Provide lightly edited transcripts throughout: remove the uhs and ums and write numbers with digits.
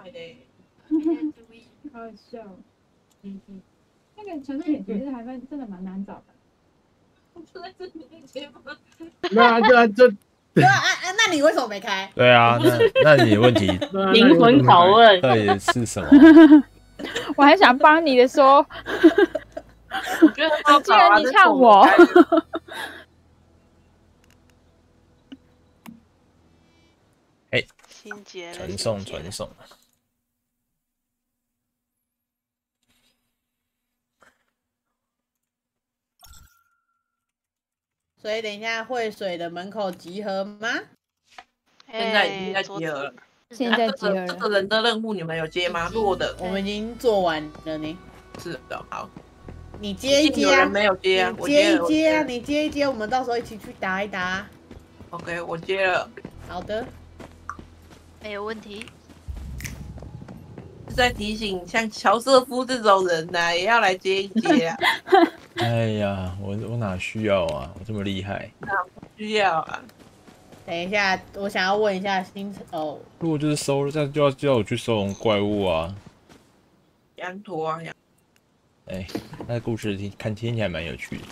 好笑。那个传送点其实还真的蛮难找的。 就在这里面接吗？ 对啊，那你为什么没开？ 对啊，那你的问题灵魂拷问到底是什么？ 我还想帮你的说， 我觉得他既然你呛我， 哎， 新结了， 传送。 所以等一下会水的门口集合吗？ 现在已经在集合了。 现在集合了。 这个人的任务你们有接吗？弱的， 我们已经做完了呢。 是的，好。 你接一接啊！ 有人没有接啊？ 你接一接啊！你接一接，我们到时候一起去打一打。 OK， 我接了。 好的， 没有问题。 是在提醒像乔瑟夫这种人呢，也要来接一接啊。 哎呀，我哪需要啊？我这么厉害？ 哪需要啊？ 等一下，我想要问一下哦。 如果就是收，这样就要叫我去收容怪物啊。 羊驼啊， 哎，那故事听起来蛮有趣的。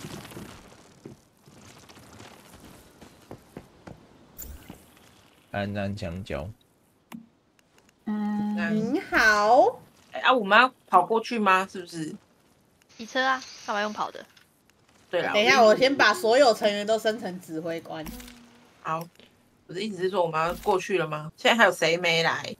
安安香蕉。 您好。 哎我们要跑过去吗？是不是？ 骑车啊，干嘛用跑的？ 对了， 等一下，我先把所有成员都升成指挥官。 好，我的意思是说我们要过去了吗？现在还有谁没来？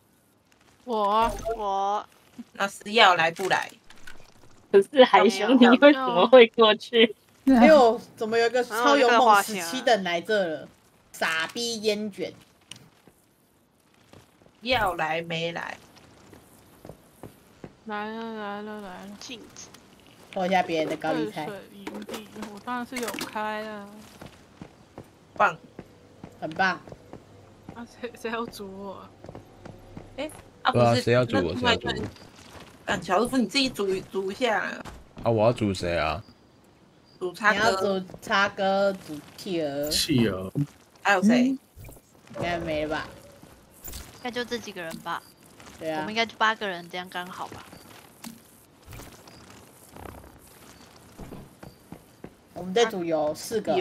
我。 那是要来不来？ 可是海熊，你为什么会过去？ 哎呦，怎么有一个超勇猛17等来这了？傻逼烟卷。 要来没来？ 来了， 镜子。 拖一下别人的高丽菜。 营地，我当然是有开啊。 棒， 很棒。 啊，谁要煮我？ 哎， 不是谁要煮我？谁要煮我？ 乔师傅你自己煮一下。 啊，我要煮谁啊？ 煮叉哥。 你要煮叉哥，煮企鹅。 还有谁？ 应该没了吧？ 应该就这几个人吧。 对啊。 我们应该就8个人，这样刚好吧。 我们这组有4个。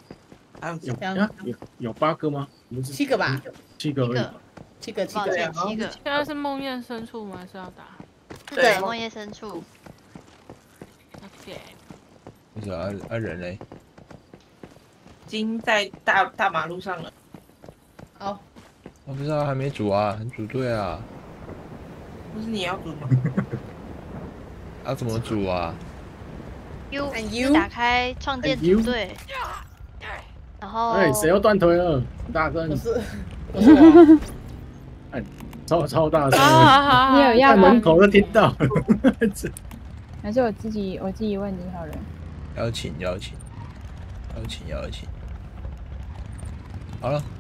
有8个吗 ？7个吧。 7个而已。 7个。 现在是梦魇深处吗？是要打？ 对，梦魇深处。 OK。 为什么人嘞？ 已经在大马路上了。 好。 我不知道，还没煮啊，很组队啊。 不是你要煮吗？ 要怎么煮啊 ？U 打开创建组队，然后。 哎，谁要断腿了？大哥， 不是我。 哎，超大声！ 你有要在门口都听到。 还是我自己问你好了。 邀请。好了。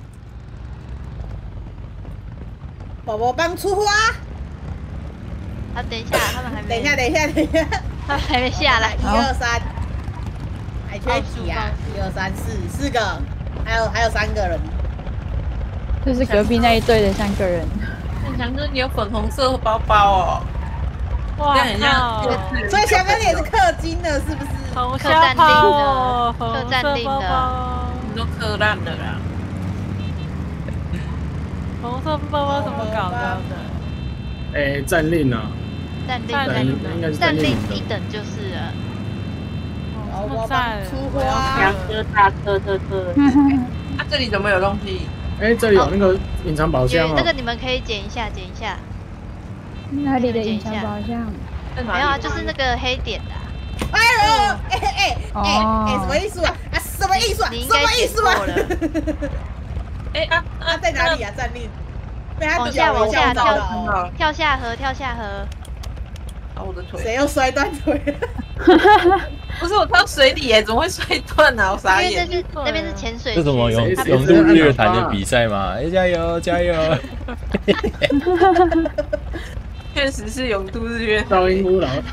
宝宝帮出花。 啊，等一下，他们还没。 等一下。 他们还没下来。 1、2、3，还缺几啊？1、2、3、4个，还有3个人。 就是隔壁那一队的3个人。 强哥，你有粉红色包包哦。哇，这样很像。 所以强哥你也是氪金的，是不是？ 氪战令的， 氪战令的。 你都氪烂了啦。 红色包包怎么搞到的？ 哎，战令啊！ 战令1等就是了。 我帮出花。 杨哥大特。 啊，这里怎么有东西？ 哎，这里有那个隐藏宝箱哦。 那个你们可以捡一下。 哪里的隐藏宝箱？ 没有啊，就是那个黑点的。 哎，什么意思啊？什么意思啊？ 你应该捡过了。 哎在哪里啊？战令？ 往下跳下河。 啊，我的腿！ 谁又摔断腿？ 不是我跳水里耶，怎么会摔断呢？我傻眼。 那边是潜水。 这什么勇度日月潭的比赛吗？哎，加油！ 确实是勇度日月潭。 噪音污染。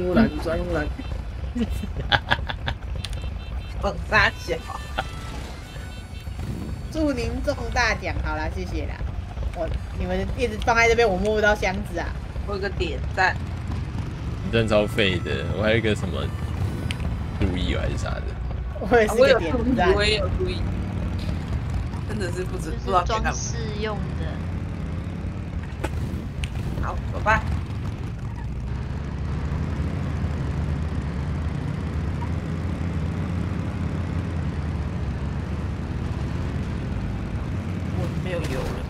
蹦沙小。 祝您中大奖，好啦，谢谢啦。 你们一直放在这边，我摸不到箱子啊。 我有个点赞， 你真超废的，我还有一个什么注意还是啥的。 我也是我有个点注意， 赞。 我也有注意，真的是不知就是道该干嘛。 装饰用的。 好，走吧。我没有油了。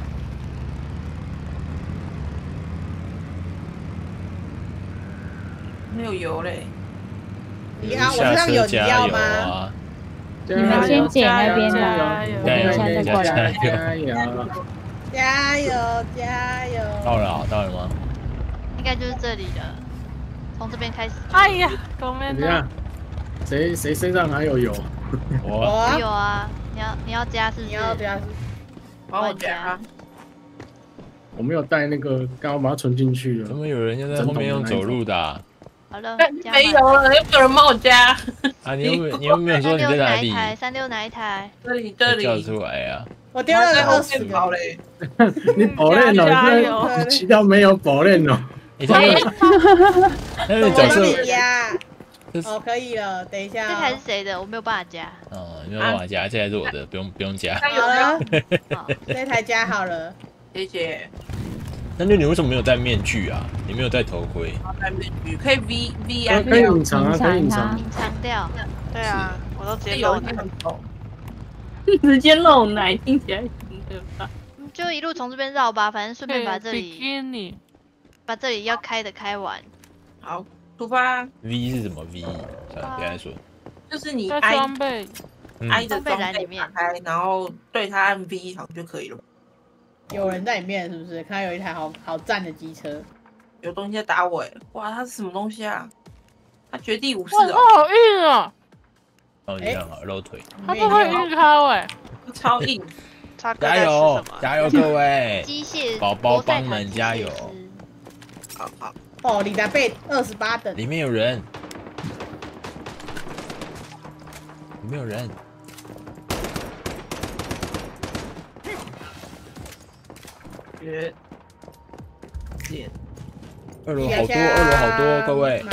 没有油嘞， 你啊，我下身上有，你车加油要吗？ 啊！ 你你们先捡那边的， 加油我等一下再过来。 加油！ 加油加油！ 到了啊，到了吗？ 应该就是这里了，从这边开始。 哎呀，狗妹呢？ 怎么样？谁身上还有油？ 我我有我啊，你要加是不是？ 你要不要？ 帮我夹。 我没有带那个，刚好把它存进去了。 怎么有人要在后面用走路的啊？ 好了，加没满有了，又没有人帮我加。 啊你又没有说你在哪里？ 36哪一台？ 这里这里， 叫出来呀！ 我丢了在后 20 面跑个。 嘞。 你保练加油哦，你其他没有保练哦。 你这个那个角色我帮你加。 就是哦，可以了，等一下这台是哦。 谁的？我没有办法加。 哦，没有办法加，这台是我的，不用加。 加油好了， 好， 这台加好了。 谢谢。 那你为什么没有戴面具啊？你没有戴头盔？ 好，戴面具可以 V 安可以隐藏啊，可以隐藏。 隐藏掉。 对啊，我都直接有露奶。 一很丑。 直接露奶，听起来很可怕。 就一路从这边绕吧，反正顺便把这里 ，bikini， 把这里要开的开完。 好，出发。 V 是什么 V？算了，别再说。 就是你在 I 装备。 I 的装装备栏里备面打开，然后对它按 V 好像就可以了。 有人在里面是不是？看到有一台好赞的机车。 有东西在打我哎！哇，它是什么东西啊？它绝地武士哇， 哦， 它好硬啊！ 哦，你看好，露腿。 它不会硬靠哎。 超硬。 叉哥在吃加油什么？ 加油，各位！ 机械宝宝国赛帮塔机械们加油师好好， 哦，李达贝28等。 里面有人，里面有人。 绝剑。 二楼好多，二楼好多，各位。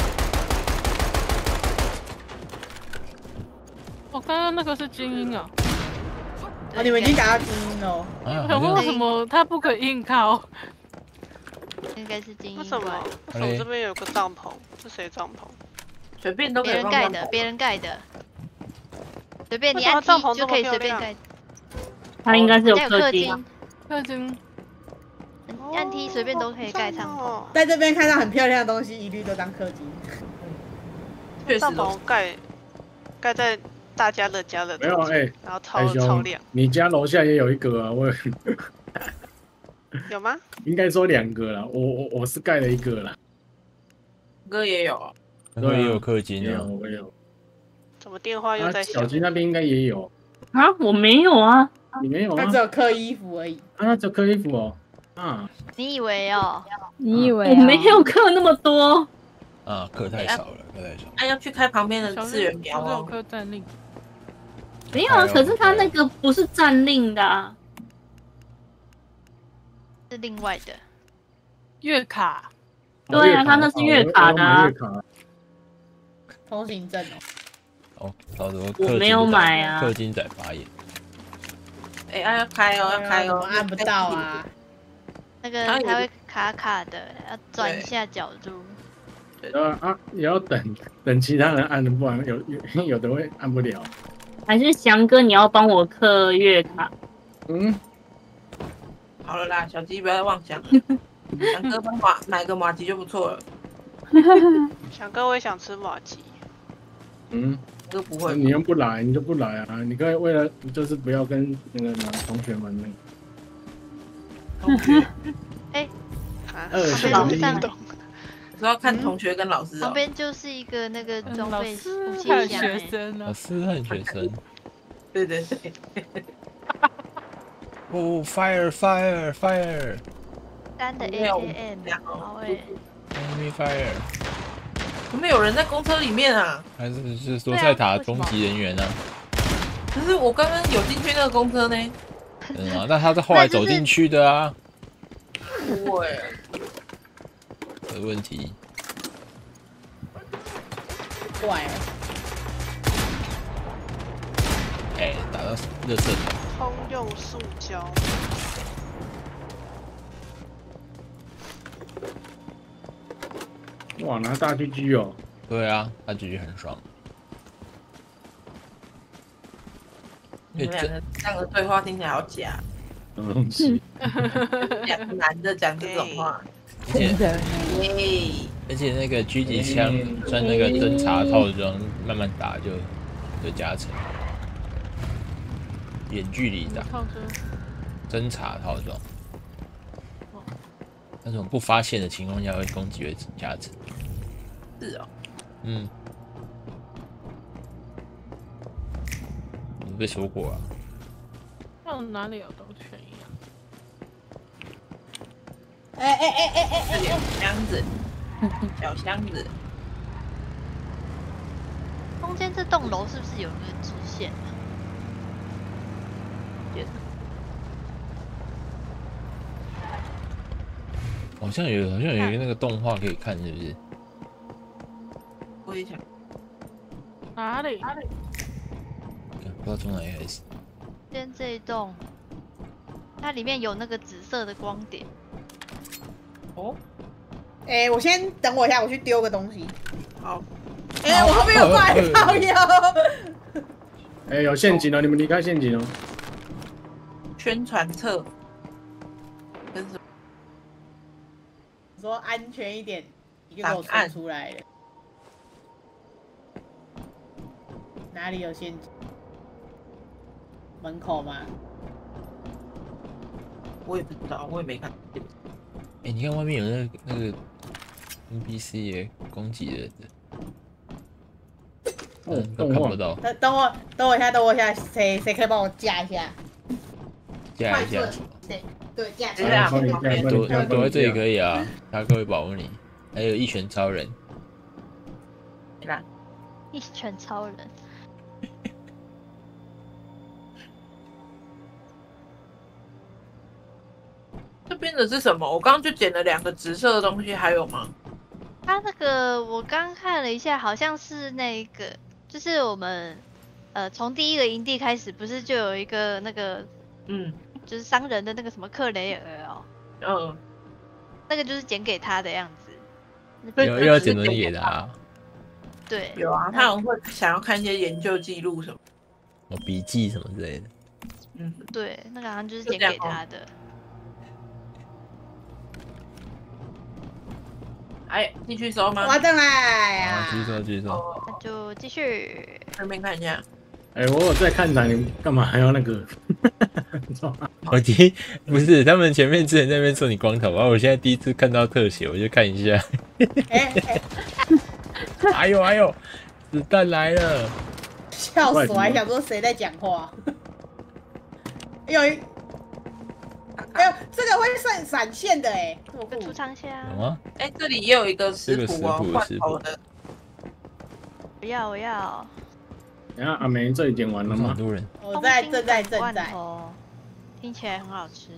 我刚刚那个是精英啊。 哦，你们已经打到精英了。 啊， 可为什么它不可以硬靠？ 应该是精英。 为什么？为什么这边有个帐篷？是谁帐篷？ 随便都可别人以放帐篷， 盖的别人盖的，随便你为什么按 T 帐篷这么就可以随漂亮便盖。 它应该是有还有氪氪金啊。 金， 氪金。 你按 T 随便都可以盖帐篷。 哦在这边看到很漂亮的东西，一律都当氪金。 帐确实都篷盖在大家乐家乐没有哎， 然后太凶超亮，， 你家楼下也有一个啊，我有吗？ 应该说2个啦，我是盖了1个啦， 哥也有， 那也有氪金也有啊。 我有。 怎么电话又啊， 在响？ 小鸡那边应该也有， 啊，我没有啊。 你没有啊他只？有氪衣服而已。 啊，只氪衣服哦。啊， 你以为哦？ 你以为我没有氪那么多。 啊，氪太少了，氪太少。 哎，要去开旁边的小次元苗小有哦。 氪战令。 没有啊，可是他那个不是战令的啊。 是另外的。 月卡。 对啊，他那是月卡的啊我有买月。卡。 通行证哦。 哦，到时候我没有买啊氪金仔发言。 哎，要开哦，要开哦， 我按不到啊。 那个它有它会卡卡的，要转一下角度。 也要等其他人按的，不然有的会按不了。 还是翔哥，你要帮我氪月卡？ 嗯， 好了啦，小鸡不要再妄想了。翔哥帮买个马吉就不错了。 翔哥，我也想吃马吉。 嗯， 哥不会， 你又不来，你就不来啊！你可以为了就是不要跟那个同学们那个。 同学啊， 是老师运动。 主要看同学跟老师哦。 旁边就是一个那个装老备师武器看箱欸， 学生呢。 老师和学生。 对对对， 哦，fire fire fire 干的没有 AKM，好诶， enemy fire， 怎么有人在公车里面啊？ 还是罗塞塔终极人员啊？ 可是我刚刚有进去那个公车呢。 真的吗？那他是后来走进去的啊。 不会， 有问题。 怪了， 哎，打到热射桶。 通用塑胶。 哇，拿大狙哦！ 对啊，他局很爽。 你们两个这样的对话听起来好假， 嗯，是。 两个男的讲这种话， 而且耶， 而且那个狙击枪穿那个侦察套装，慢慢打就有加成。远距离打套装， 侦察套装，那种不发现的情况下会攻击会加成。 是哦， 嗯，你被说过啊？ 到哪里有都全一样。 箱子，小箱子， 中间这栋楼是不是有一个直线啊？ 好像有一个那个动画可以看，是不是？ 我也想， 哪里？ 不知道从哪里开始。 中间这一栋，它里面有那个紫色的光点。 哦， 我先等我一下，我去丢个东西。 好， 我后面有怪靠腰。 有陷阱哦，你们离开陷阱哦。 宣传册，跟什么？ 说安全一点，你就给我冲出来了。哪里有陷阱？门口吗？ 我也不知道，我也没看。 你看外面有那个 NPC 也攻击人的，都看不到。 等我一下，谁可以帮我架一下？ 架一下。 对，架一下。 躲在这里可以啊，他会保护你。还有一拳超人。 一拳超人。 这边的是什么？我刚刚就捡了2个直射的东西，还有吗？ 它那个我刚看了一下，好像是那个，就是我们从第一个营地开始，不是就有一个那个就是商人的那个什么克雷尔哦，那个就是捡给他的样子。 又要捡东西给他。 对， 有啊，他们会想要看一些研究记录什么， 笔记什么之类的。 对，那个好像就是捡给他的。 继续收吗？ 我等来呀。 继续收。 那就继续。 顺便看一下。 我有在看台，你干嘛还要那个？ 不是，他们前面之前在那边说你光头，然后我现在第一次看到特写，我就看一下。哎呦，子弹来了！ 笑死我，还想说谁在讲话。这个会闪现的我跟出仓下。 有吗？ 这里也有一个食谱哦，罐头的。 我要。 等下阿梅这里点完了吗？ 很多人。 我正在。 听起来很好吃。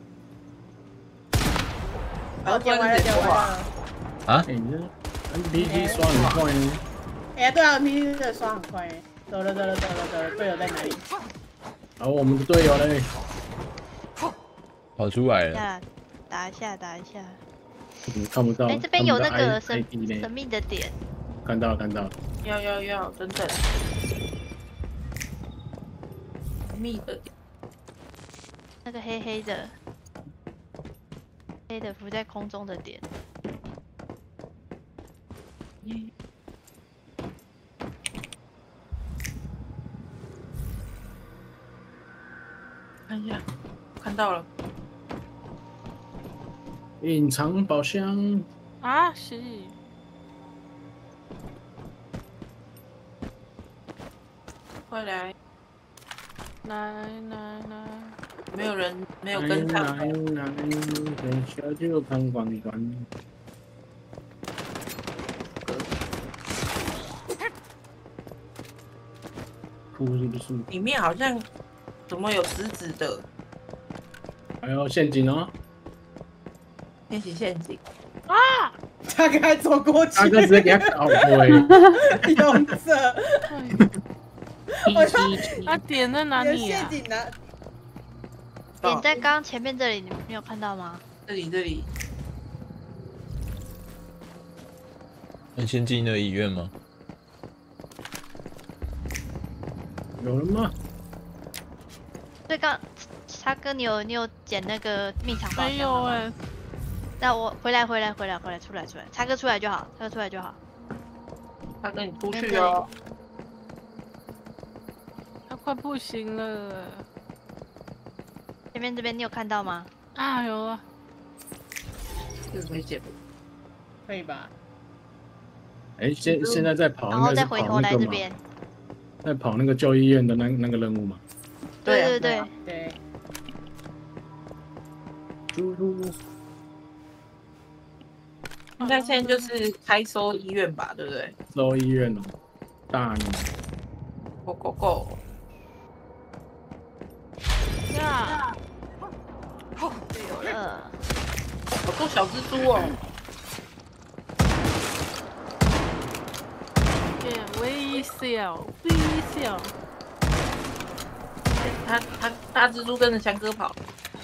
点完了。 啊？ 你这 NPC 刷很快呢。 对啊 ，NPC 这刷很快。走了，队友在哪里？ 好，我们的队友嘞。 跑出来了。 打一下。 你看不到。 这边有那个神秘的点。 看到。 要，等等。神秘的点。 那个黑的浮在空中的点。 看一下，看到了。 隐藏宝箱。 啊，是。 快来！ 来， 没有人，没有跟上。 来，小酒看光光。哭是不是？ 里面好像怎么有死的？ 还有陷阱哦， 陷阱， 他刚才走过去， 大哥直接给他搞回。 勇者， 他点在哪里啊？ 陷阱呢？ 点在刚刚前面这里，你们没有看到吗？ 这里， 那先进那个医院吗？ 有人吗？ 对，叉哥，你有捡那个蜜糖包没有哎， 那我回来，出来，叉哥出来就好， 他跟你出去哦。 他快不行了。 前面这边你有看到吗？ 啊，有了。 这个可以捡。 可以吧？ 哎，现在在跑， 然后再回头来这边。 在跑那个旧医院的那个任务嘛？ 对。 对。 应该现在就是开收医院吧，对不对？ 收医院哦，大年。 Go！ 呀， 有了， 好多小蜘蛛哦。 微笑。 他大蜘蛛跟着强哥跑。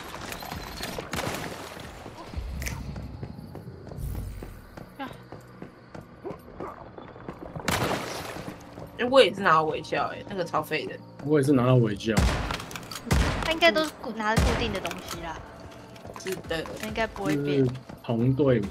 我也是拿到微笑那个超废的。 我也是拿到微笑。 他应该都是拿着固定的东西啦。 是的， 应该不会变。 同队伍。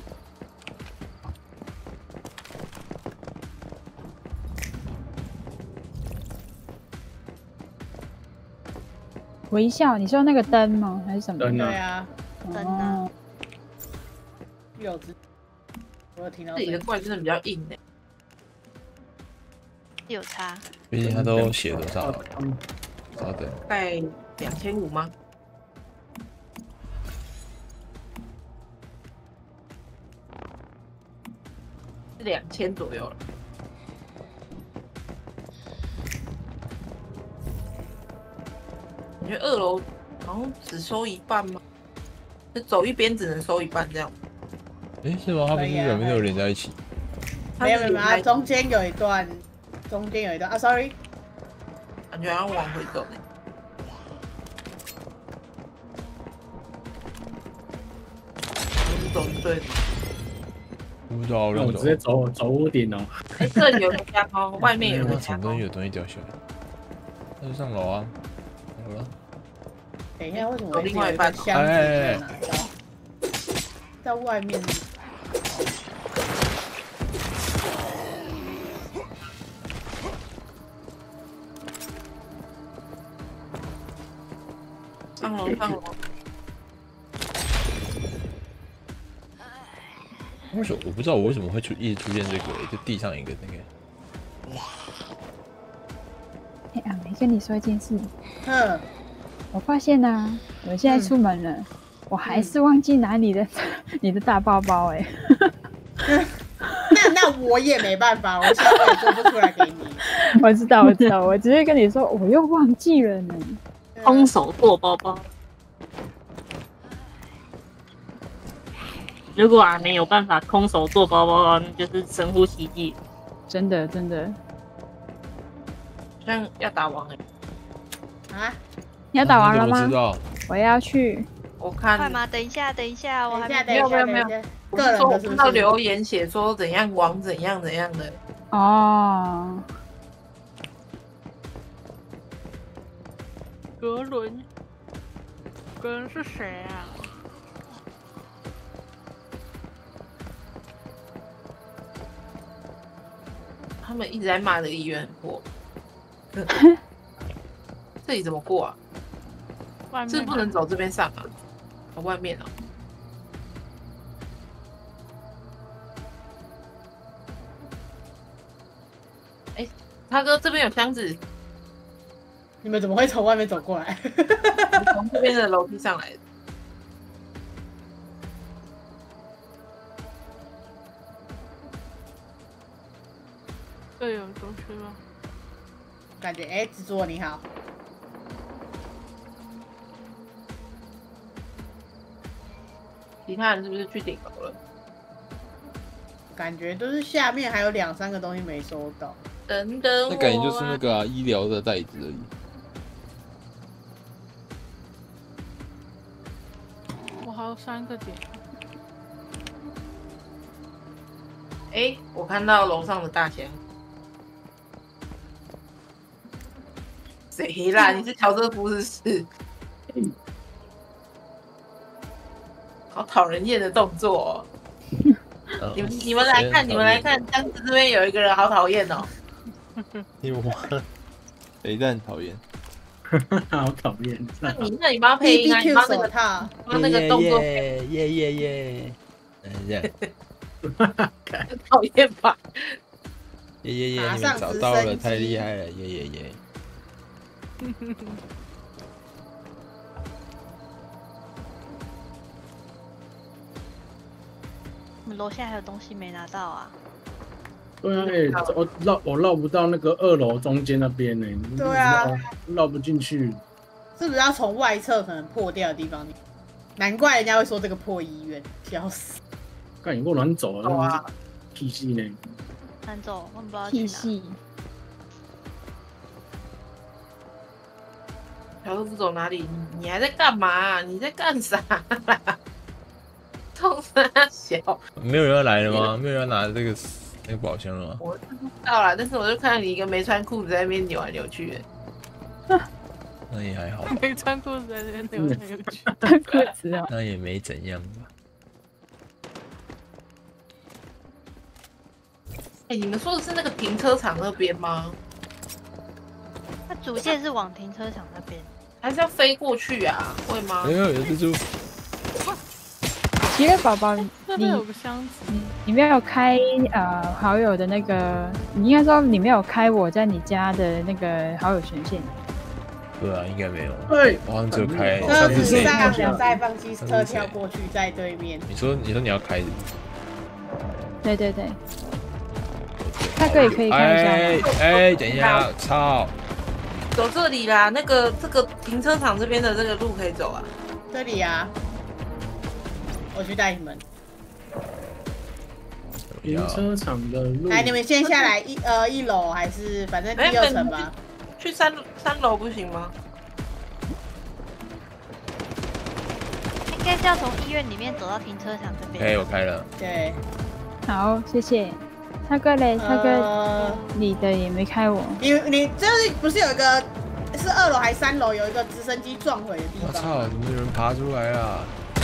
微笑，你说那个灯吗？还是什么？ 灯对啊， 灯啊。 有只，我有听到。 自己的怪真的比较硬有差。 毕竟他都写多少了？稍等， 大概2500吗？是2000左右了。我觉得2楼好像只收一半吗？就走一边只能收一半这样。 哎，是吗？他不是两边都有连在一起？ 没有，它中间有一段啊 ，sorry， 感觉要往回走呢。走是对的。 不知道， 我直接走屋顶哦。 这里有个家哦，外面有个家哦。有东西掉下来，那就上楼啊。好了。 等一下，为什么我另外一半箱子在外面？ 上楼。 为什么我不知道我为什么会一直出现这个？就地上一个那个。 哎，阿梅跟你说一件事。我发现啊，我现在出门了，我还是忘记拿你的大包包哎。 那我也没办法，我现在也做不出来给你。 我知道，我直接跟你说，我又忘记了呢。 空手做包包。如果阿梅有办法空手做包包，那就是神乎其技。 真的。 像要打王啊？ 你要打完了吗？ 我知道。 我要去。 我看。 快吗？等一下，我还没有。 我是说我看到留言写说怎样王怎样的。 哦。 格伦是谁啊？ 他们一直在骂这个医院很破。这里怎么过啊？是不能走这边上啊？外面哦。哎，他哥这边有箱子。 你们怎么会从外面走过来？ 从这边的楼梯上来的。 这有东西吗？ 感觉制作你好。 其他人是不是去顶楼了？ 感觉都是下面还有2、3个东西没收到。 等等我、啊， 那感觉就是那个医疗的袋子而已。 我还有3个点。 哎，我看到楼上的大箱。谁啦？你是乔瑟夫是不是？好讨人厌的动作、哦。你们来看，你们来看，箱子这边有一个人，好讨厌哦。 你我谁在很讨厌？ 好讨厌。 那你帮他配音啊，你帮那个帮那个动作耶，这样。 讨厌吧？ 耶，你们找到了，太厉害了，耶。 我们楼下还有东西没拿到啊？ 对啊，我绕不到那个2楼中间那边呢。 对啊， 绕不进去。 是不是要从外侧可能破掉的地方？难怪人家会说这个破医院，笑死！ 干你给我乱走啊！屁戏呢？ 难走，我们不知道去哪。 小豆腐走哪里？你还在干嘛？你在干啥？冲啥小？ 没有人要来了吗？没有人要拿那个宝箱了吗？ 我知道啦，但是我就看到你一个没穿裤子在那边扭来扭去的。 那也还好。 没穿裤子在那边扭来扭去。 穿裤子哦。 那也没怎样吧。 哎，你们说的是那个停车场那边吗？ 它主线是往停车场那边， 还是要飞过去啊？会吗？ 没有蜘蛛。 奇乐宝宝， 你有个箱子， 你没有开好友的那个，你应该说你没有开我在你家的那个好友权限。 对啊，应该没有。 对， 我好像只有开。 车子再放机车跳过去，在对面。 你说你要开的？ 对。大哥也可以看一下吗？ 哎，等一下，操！ 走这里啦，这个停车场这边的这个路可以走啊。 这里啊，我去带你们。 停车场的路。 来，你们先下来1楼还是反正第2层吧？ 去3楼不行吗？ 应该是要从医院里面走到停车场这边。 哎，我开了。 对。 好，谢谢。他哥嘞，他哥，你的也没开我。 你这不是有一个是2楼还是3楼有一个直升机撞毁的地方？ 我操！怎么有人爬出来啊？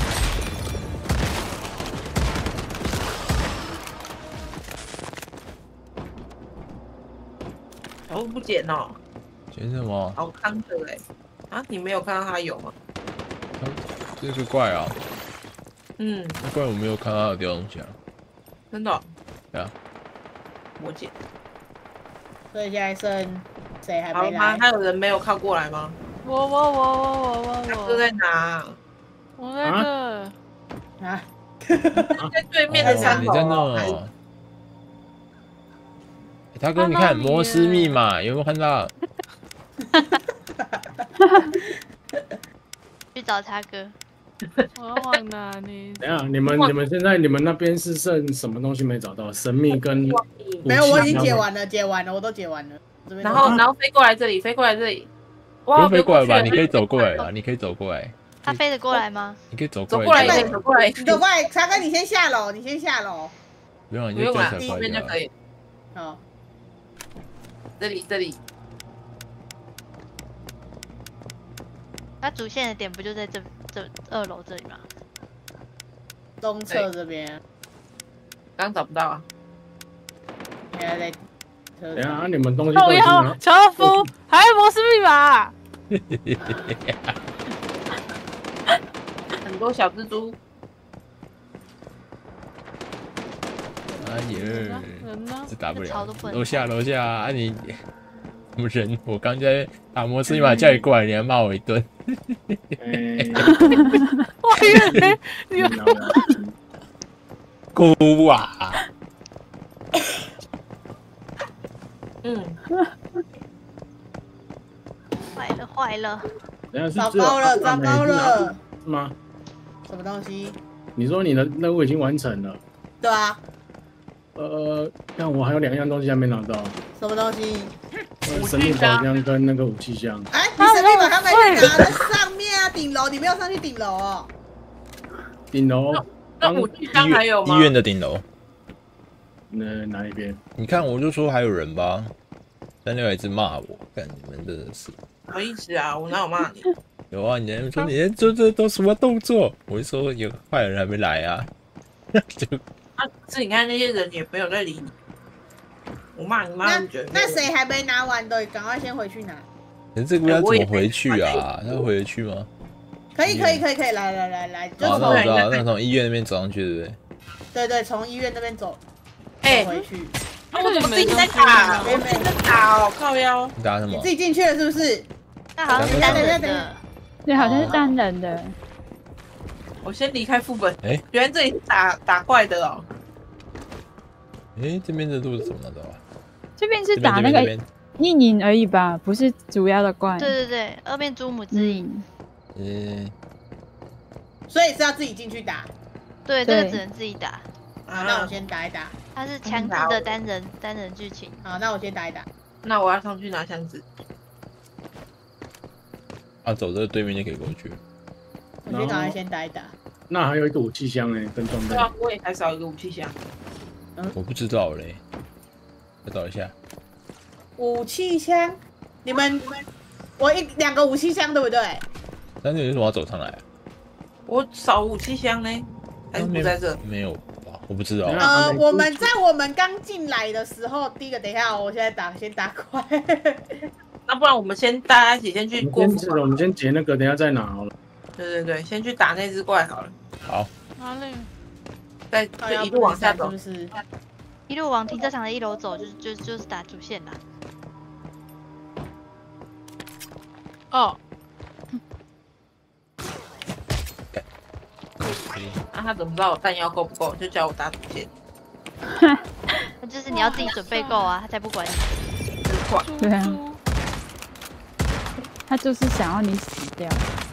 小鹿不捡哦。 捡什么？ 好康的嘞！啊，你没有看到他有吗？ 这个怪啊。 嗯。 那怪我没有看到他有掉东西啊。 真的？ 对啊。 我捡。 所以现在剩谁还没来？ 好吗？还有人没有靠过来吗？ 我哥在哪？ 我在这。 啊！ 在对面的3楼。 你在那哦。大哥，你看摩斯密码有没有看到？ 去找他哥。 我要往哪里？ 等一下，你们现在你们那边是剩什么东西没找到？神秘跟没有，我已经解完了，我都解完了。 然后飞过来这里，飞过来这里。 不用飞过来吧？你可以走过来啦，你可以走过来。 他飞得过来吗？ 你可以走过来。 走过来，走过来， 走过来。查哥，你先下楼， 不用，你就站起来这边就可以。 好， 这里。 他主线的点不就在这2楼这里吗？ 东侧这边。 刚找不到啊。 现在在。 等下，你们东西。 豆妖、乔夫，还有摩斯密码。 很多小蜘蛛。 哎呀，这打不了。楼下啊你。什么人？我刚在打摩斯密码叫你过来，你还骂我一顿。 我以为你哭啊！ 坏了！ 糟糕了！ 是吗？ 什么东西？ 你说你的任务已经完成了？ 对啊。 但我还有2样东西还没拿到。 什么东西？ 神秘宝箱跟那个武器箱。 哎，你神秘宝箱没去拿，在上面啊，顶楼，你没有上去顶楼哦。 顶楼。 那武器箱还有吗？ 医院的顶楼。 哪一边？ 你看，我就说还有人吧，但那个一直骂我，干你们真的是。 什么意思啊？我哪有骂你？ 有啊，你在说你在做这都什么动作？我就说有坏人还没来啊，就。 是你看那些人也没有在理你。我骂你妈， 那谁还没拿完的，赶快先回去拿。 这个要怎么回去啊？要回得去吗？ 可以，来，就好，那我知道，那从医院那边走上去，对不对？ 对，从医院那边走回去。 我怎么自己在打？我自己在打哦，靠腰。 你打什么？ 你自己进去了是不是？ 那好像是单人的。 对，好像是单人的。 我先离开副本。原来这里是打怪的哦。 这边的路是怎么的啊？ 这边是打那个印营而已吧，不是主要的怪。 对，二面珠母之影。 所以是要自己进去打。 对，这个只能自己打。 那我先打一打。 它是强制的单人剧情。 好，那我先打一打。 那我要上去拿箱子。 走这个对面就可以过去。 我先赶快先打一打。 那还有一个武器箱呢，跟装备。 对啊，我也还少一个武器箱。 我不知道嘞，再找一下。 武器箱，我2个武器箱对不对？ 但是你为什么要走上来啊？ 我少武器箱呢，还是不在这？ 没有吧？我不知道。 我们刚进来的时候，第一个，等一下，我现在先打怪。 那不然我们大家一起先去过副本。 我们先截那个，等一下再拿好了。 对，先去打那只怪好了。 好。 哪里？ 就一路往下走， 就是一路往停车场的1楼走，就是打主线啦。 哦。 那他怎么知道我弹药够不够？就叫我打主线。 那就是你要自己准备够啊，他才不管你。 对啊。他就是想要你死掉。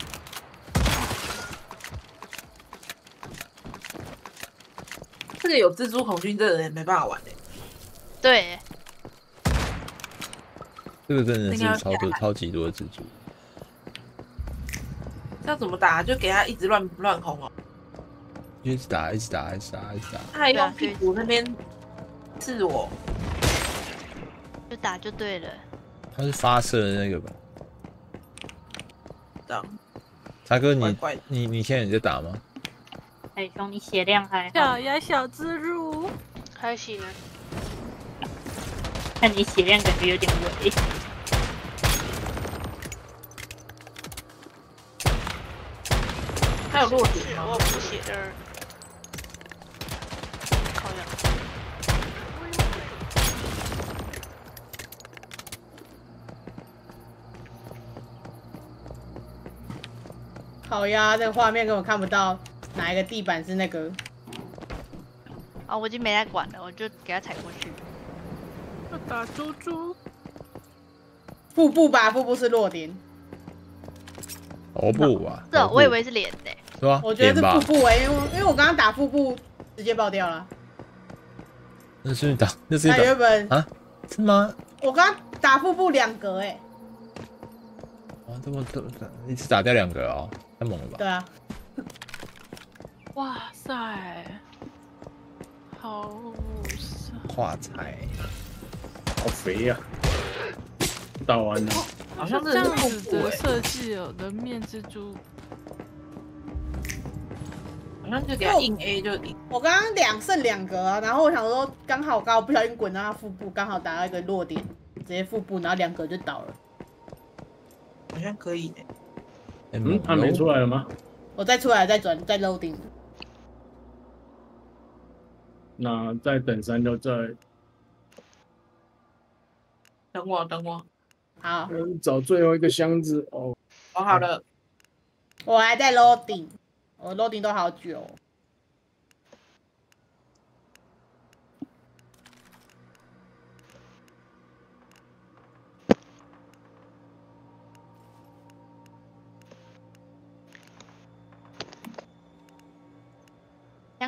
这个有蜘蛛恐惧症的人没办法玩的。 对。 这个真的是超级多的蜘蛛。 要怎么打？就给他一直乱轰哦。 一直打。 他还用屁股那边刺我。 就打就对了。 他是发射的那个吧？ 这样。 查哥，你现在在打吗？ 哎，兄，你血量还好。 小呀，小蜘蛛， 还行啊。 看你血量感觉有点微。 还有落点吗？ 我补血的。靠呀！ 好呀，这个画面根本看不到哪一个地板是那个。 我已经没来管了，我就给他踩过去。 要打猪猪。 腹部吧，腹部是弱点。 头部吧。 是哦，我以为是脸的。 是吧？ 我觉得是腹部因为我刚刚打腹部直接爆掉了。 那是打，那是打。原本啊？是吗？ 我刚刚打腹部2格哇，这么多，一次打掉2个哦，太猛了吧？ 对啊。 哇塞，好画彩， 好肥呀！打完了。 好像是这样子的设计哦，人面蜘蛛。 好像就给他硬 A 就赢。 我刚刚剩2格啊，然后我想说刚好不小心滚到他腹部，刚好打到一个弱点，直接腹部，然后2格就倒了。 好像可以他没出来了吗？ 我再出来再loading。 那再等3就再。 等我。 好。 找最后一个箱子哦。 我好了。 我还在 loading。我 loading 都好久。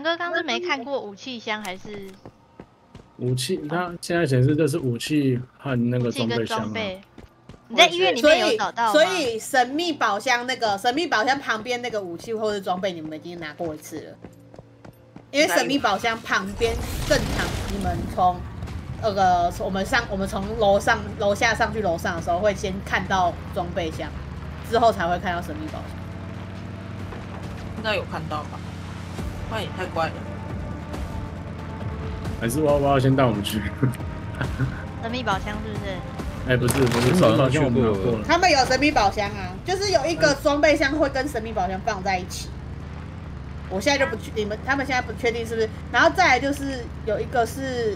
哥刚是没看过武器箱还是？ 武器，它现在显示这是武器和那个装备箱啊。 你在医院里面有找到吗？ 所以神秘宝箱旁边那个武器或者装备，你们已经拿过一次了。因为神秘宝箱旁边正常，你们从我们从楼下上去楼上的时候，会先看到装备箱，之后才会看到神秘宝箱。 应该有看到吧？那也太怪了。 还是我要先带我们去？ 神秘宝箱是不是？ 哎，不是，神秘宝箱我们拿过了。 他们有神秘宝箱啊，就是有一个装备箱会跟神秘宝箱放在一起。我现在就不确，他们现在不确定是不是。然后再来就是有一个是，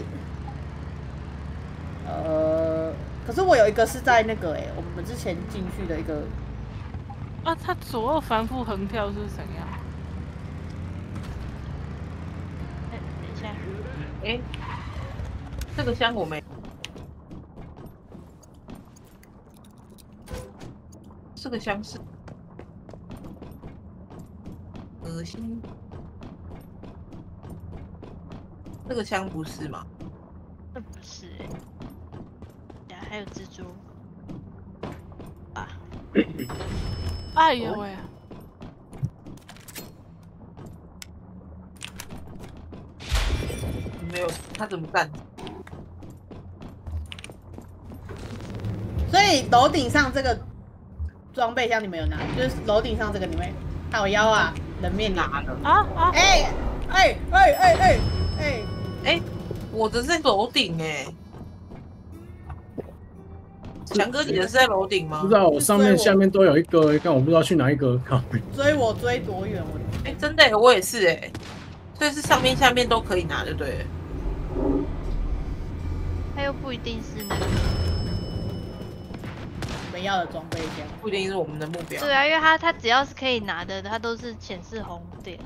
可是我有一个是在那个我们之前进去的一个。 啊，它左右反复横跳是怎样？ 等一下， 这个箱我没。这个箱是恶心，这个箱不是吗？ 这不是呀，还有蜘蛛啊！ 哎呦喂！ 没有，他怎么干？ 所以楼顶上这个装备箱你们有拿，就是楼顶上这个你们靠腰啊，人面拿了啊！ 我的是在楼顶强哥，你的是在楼顶吗？ 不知道，我上面下面都有一个，但我不知道去哪一个。靠！ 追我追多远？ 真的我也是所以是上面下面都可以拿的，对。 它又不一定是那个我们要的装备箱， 不一定是我们的目标。 对啊，因为它只要是可以拿的，它都是显示红点。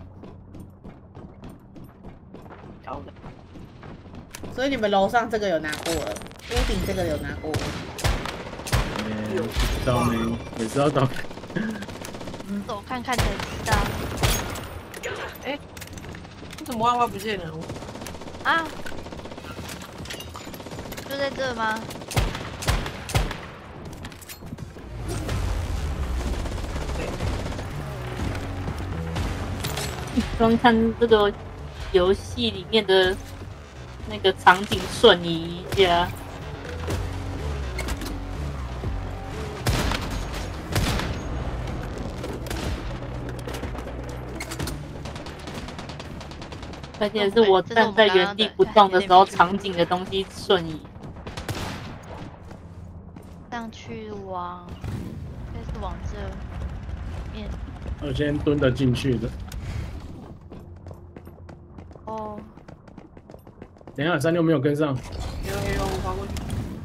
好的。 所以你们楼上这个有拿过了，屋顶这个有拿过了。 不知道呢，也知道到。 走看看才知道。 为什么万花不见了？ 啊？就在这吗？ 光看这个游戏里面的那个场景瞬移一下。而且是我站在原地不动的时候，场景的东西瞬移。 上去往，应该是往这面。 我先蹲得进去的。 哦。 等一下，36没有跟上。 有，我滑过去。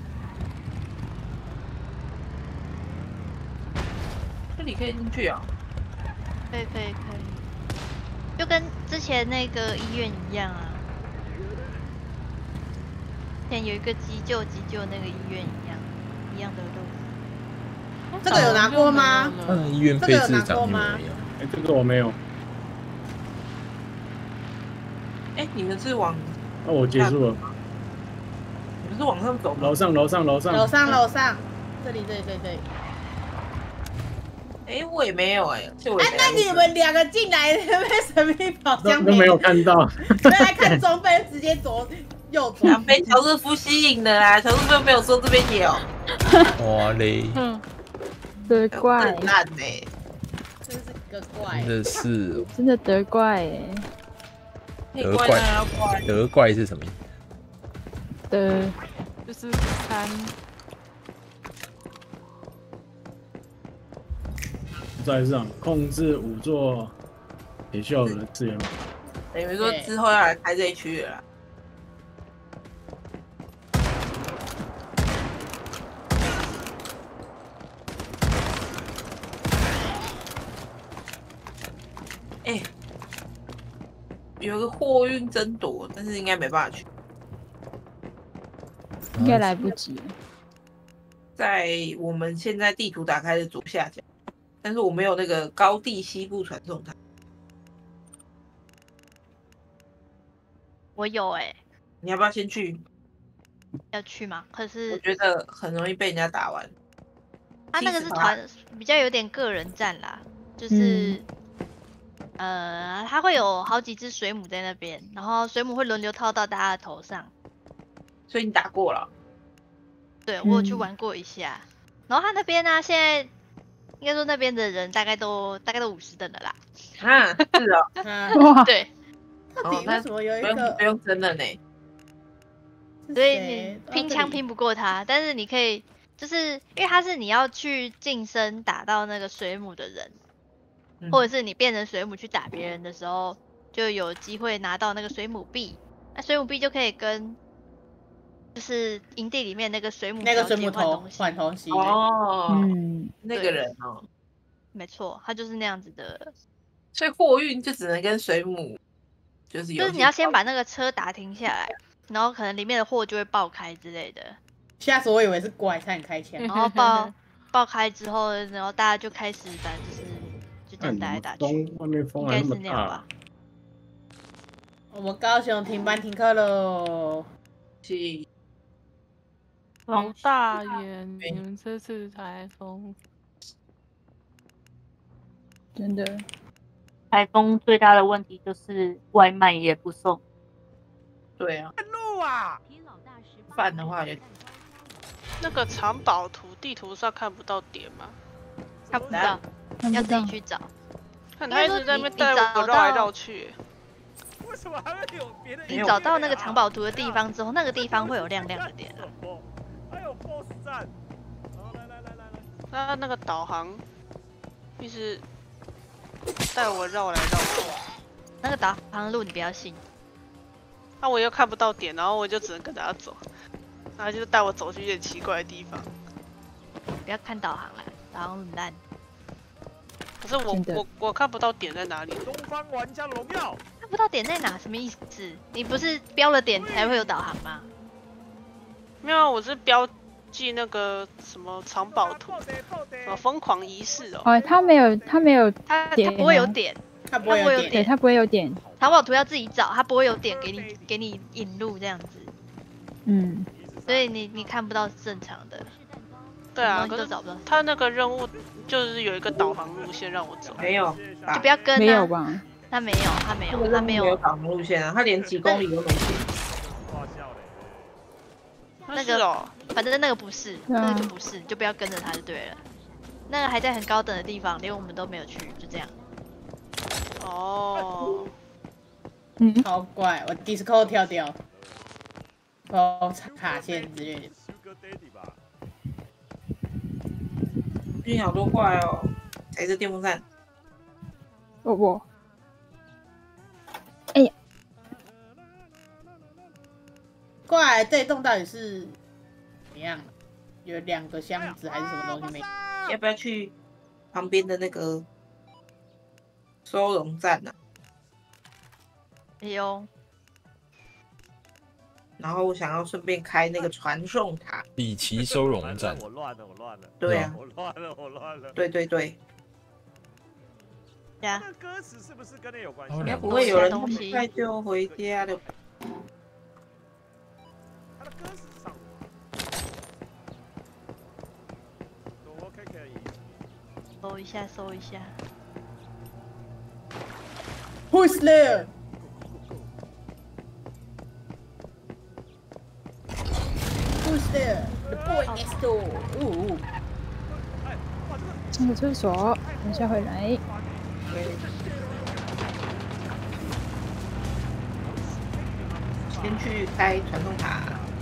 这里可以进去啊？ 可以。就跟之前那个医院一样啊，之前有一个急救那个医院一样的路。 这个有拿过吗？ 医院配置长吗？ 这个我没有。 你们是往？ 我结束了。 你们是往上走吗？ 楼上， 这里。 我也没有那你们两个进来那边神秘宝箱都没有看到。 来看装备，直接右转。 被乔治夫吸引的啦，乔治夫没有说这边有。 哇嘞！ 得怪， 烂真是个怪。 真的是， 真的得怪得怪是什么意思？ 就是看。 在上控制5座铁锈的资源。 等于说之后要来开这一区了啦。有个货运争夺，但是应该没办法去。 应该来不及。 在我们现在地图打开的左下角。但是我没有那个高地西部传送带。 我有哎。 你要不要先去？ 要去吗？可是我觉得很容易被人家打完。 他那个是团，比较有点个人战啦，就是。他会有好几只水母在那边，然后水母会轮流套到大家的头上。 所以你打过了？ 对，我有去玩过一下。然后他那边呢，现在应该说那边的人大概都50等了啦。 啊，是哦。 哇， 对。 到底为什么有一个不用真的呢？ 所以你拼枪拼不过他，但是你可以，就是因为他是你要去近身打到那个水母的人。或者是你变成水母去打别人的时候，就有机会拿到那个水母币。那水母币就可以跟就是营地里面那个水母头换东西。 哦，那个人哦， 没错，他就是那样子的。 所以货运就只能跟水母，就是你要先把那个车打停下来，然后可能里面的货就会爆开之类的。 吓死我以为是怪，差点开枪。 然后爆开之后，然后大家就开始反正就是。就这样打来打去，应该是那样吧。 我们高雄停班停课喽。 王大爷，你们这次台风真的， 台风最大的问题就是外卖也不送。 对啊。路啊！饭的话也。 那个藏宝图地图上看不到点吗？ 看不到。要自己去找， 看他一直在那边带我绕来绕去。 为什么还会有别的？ 你找到那个藏宝图的地方之后，那个地方会有亮亮的点。 还有 BOSS 战。 来。那个导航一直带我绕来绕去。 那个导航的路你不要信。 那我又看不到点，然后我就只能跟着他走，然后就带我走去一点奇怪的地方。 不要看导航啦，导航很烂。 可是我看不到点在哪里。 东方玩家荣耀看不到点在哪？什么意思？你不是标了点才会有导航吗？ 没有，我是标记那个什么藏宝图，什么疯狂仪式哦。 哦，他没有点，他不会有点， 他不会有点， 对，他不会有点。 藏宝图要自己找，他不会有点给你引路这样子。 嗯， 所以你看不到正常的。 对啊，可是他那个任务就是有一个导航路线让我走。 没有， 就不要跟啊。 没有吧？ 他没有导航路线啊，他连几公里都没写。 那个，反正那个不是，那个就不是，就不要跟着他就对了。那个还在很高等的地方，连我们都没有去，就这样。 哦， 好怪，我 Discord 跳掉，哦，卡线之类的。 最近好多怪哦，谁是电风扇？ 我。哎呀， 怪这栋到底是怎么样？有2个箱子还是什么东西没？ 要不要去旁边的那个收容站呢？ 有。 然后我想要顺便开那个传送塔。 里奇收容站。 我乱了。 对啊。 我乱了。 对。 对啊。 那歌词是不是跟那有关系？ 应该不会有人那么快就回家的。 他的歌词上。我可以。 搜一下。 Who's there? Who's there? The boy next door. 上个厕所，等下回来。 先去开传送塔。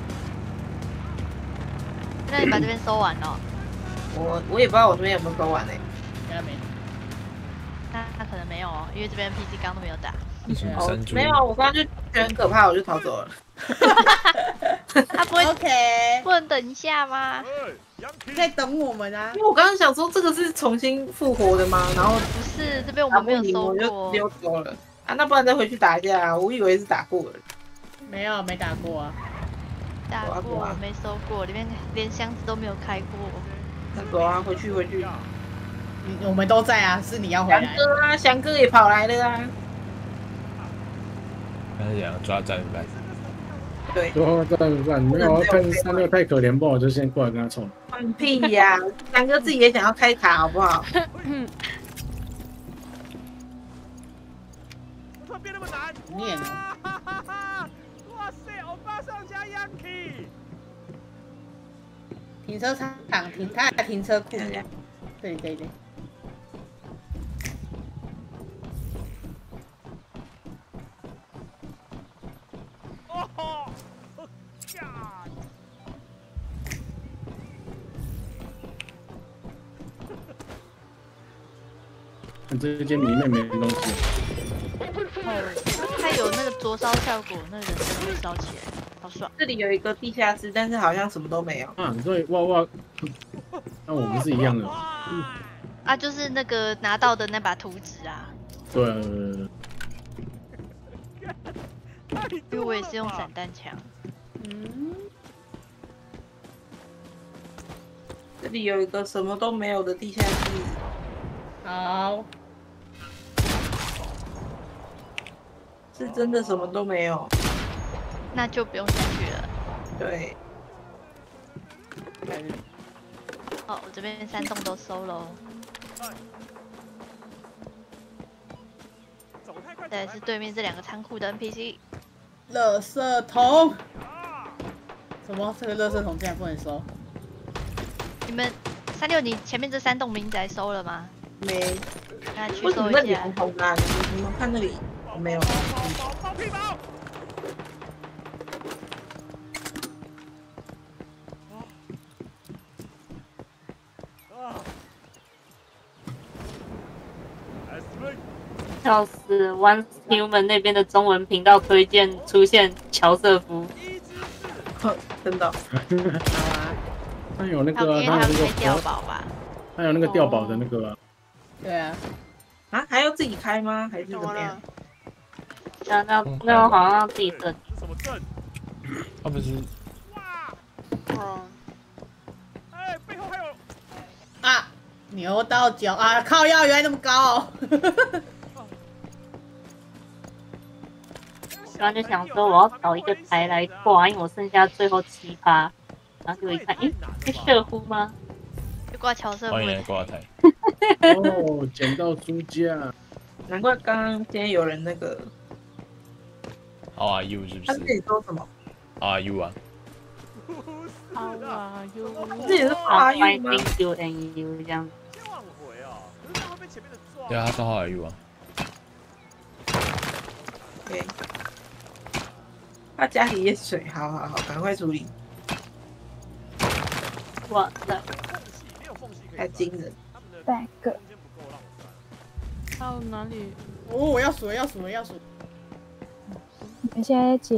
那你把这边收完了？ 我也不知道我这边有没有收完呢。 应该没。 他可能没有哦，因为这边 PC 刚都没有打。 没有，我刚刚就觉得很可怕，我就逃走了。 他不会 OK， 不能等一下吗？ 在等我们啊！ 因为我刚刚想说这个是重新复活的吗？然后不是，这边我们没有收过， 我就溜走了啊！那不然再回去打一下啊！我以为是打过了。 没有，没打过啊。 打过，没收过，里面连箱子都没有开过。 那走啊，回去。 我们都在啊，是你要回来。 翔哥也跑来了啊！ 他是想抓战犯。 对， 抓战犯没有看36太可怜不，我就先过来跟他冲。 放屁呀！三哥自己也想要开卡，好不好？ 变那么难， 念哇塞，欧巴上加 Yankee。 停车场，他的停车库，对。 哦， 这间里面没东西。 它有那个灼烧效果，那人真的会烧起来，好爽。 这里有一个地下室，但是好像什么都没有。 所以哇，那我们是一样的。 啊，就是那个拿到的那把图纸啊。 对。 因为我也是用散弹枪。 这里有一个什么都没有的地下室。 好。 是真的什么都没有， 那就不用下去了。 对。 哦，我这边3栋都收喽。再来是对面这2个仓库的 NPC。 垃圾桶。什么？这个垃圾桶竟然不能收？ 你们36，你前面这3栋民宅收了吗？ 没。 那去收一下。 两桶啊！你们看那里。没有。 笑死 ！Once Human 那边的中文频道推荐出现乔瑟夫， 真的。 他有那个， 他有那个碉堡吧？ 他有那个碉堡的那个。 对啊。 啊，还要自己开吗？还是怎么样？ 那好像自己设。 什么阵？ 他不是。 哎，背后还有。 啊！牛到脚啊！靠腰原来那么高哦。 我刚刚就想说我要找一个台来挂，因为我剩下最后7%，然后就一看，是射呼吗？ 就挂乔瑟夫。 欢迎来挂台。 哦，捡到书架。 难怪刚刚今天有人那个。 How are you 是不是？ 他自己说什么 ？How are you 啊 ？How are you？ 自己是 How are you 吗 ？Thank you and you 这样。 对啊，他说 How are you 啊。 对。他家里也水，好，赶快处理。 哇塞， 太惊人。 3个。 到哪里？ 哦，我要数。 你们现在解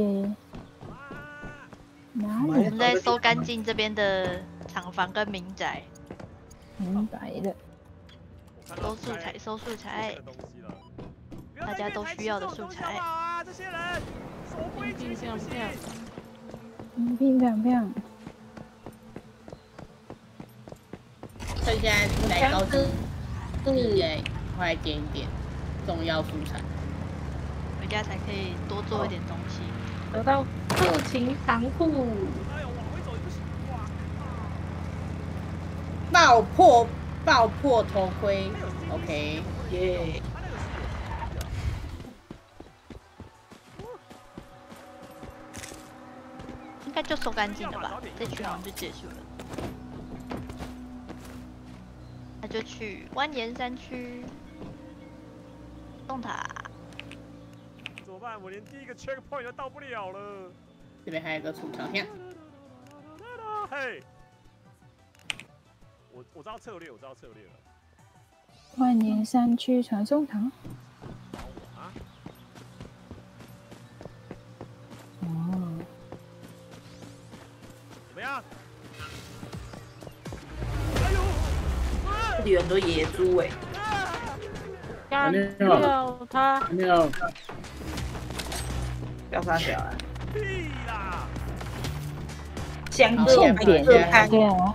哪里？ 我们在收干净这边的厂房跟民宅。 明白了。 收素材，大家都需要的素材。 冰亮。 趁现在来高级，快捡一点重要素材。 回家才可以多做一点东西。 得到后勤仓库。爆破头盔 ，OK， 耶。 应该就收干净了吧？这区好像就结束了。那就去蜿蜒山区洞塔。 怎么办？我连第一个 checkpoint 都到不了了。 这边还有个储藏箱。 嘿，我知道策略了。 蜿蜒山区传送塔。哦。 怎么样？ 这里有很多野猪哎。 干掉他！ 没有。 要杀小啊！ 屁啦！ 香哥， 对啊。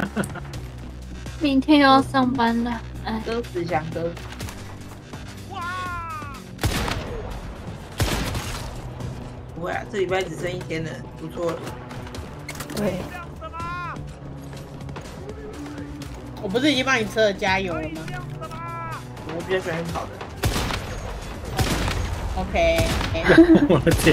明天又要上班了，哎， 哥死香哥。 哇！ 不会啊，这礼拜只剩1天了，不错了。 对。 我不是已经帮你车了加油了吗？ 我比较喜欢跑的。 OK。 我的天！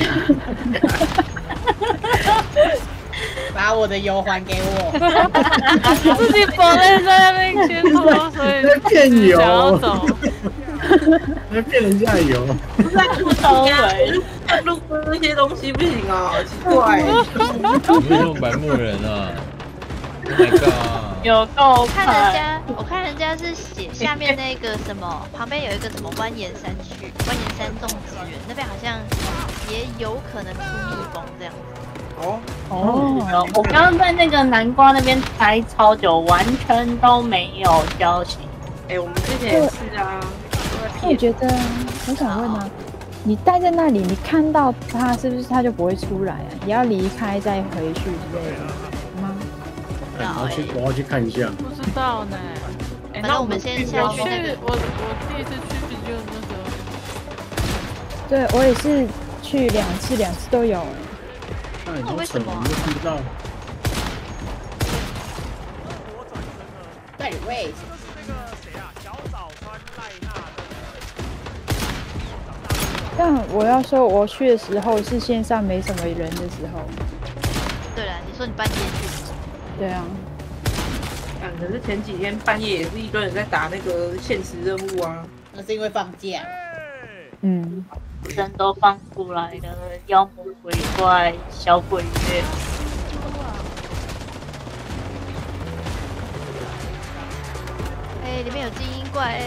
把我的油还给我。 自己跑在那边牵头，所以在骗油， 想要走。 在骗人家油。 不是不收尾，路过那些东西不行哦，好奇怪。 你为什么白目人啊 ？Oh my god！ 有够我看人家是写下面那个什么，旁边有一个什么蜿蜒山区，蜿蜒山种植园那边好像也有可能出蜜蜂这样子。 哦，我刚刚在那个南瓜那边待超久，完全都没有消息。 我们之前也是啊。 我觉得，我想问啊，你待在那里，你看到他是不是他就不会出来啊？也要离开再回去之类的吗？ 我要去看一下。 不知道呢。 反正我们先下去那个。 我第一次去就那时候。 对，我也是去2次，2次都有。 那为什么？ 你都看不到。 在你位置。 但我要说，我去的时候是线上没什么人的时候。 对了，你说你半夜去。 对啊。 可是前几天半夜也是一堆人在打那个限时任务啊。 那是因为放假。 嗯。 人都放出来了，妖魔鬼怪、小鬼月。 里面有精英怪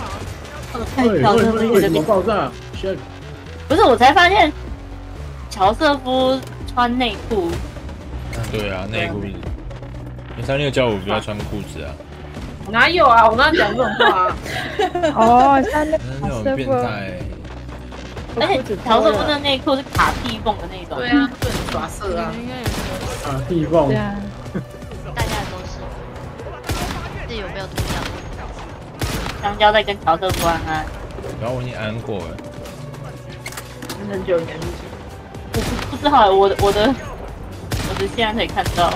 为什么爆炸？ 不是，我才发现乔瑟夫穿内裤。 对啊，内裤。36叫我不要穿裤子啊。 哪有啊？我哪讲这种话啊？ 哦，他那种变态。 而且乔瑟夫的内裤是卡屁缝的那种。 对啊，就很耍色啊。 卡屁缝。 对啊。 大家都是。这有没有图像？ 香蕉在跟乔瑟夫安。 然后我已经安过了。 很久以前。 我不知道，我的现在可以看到。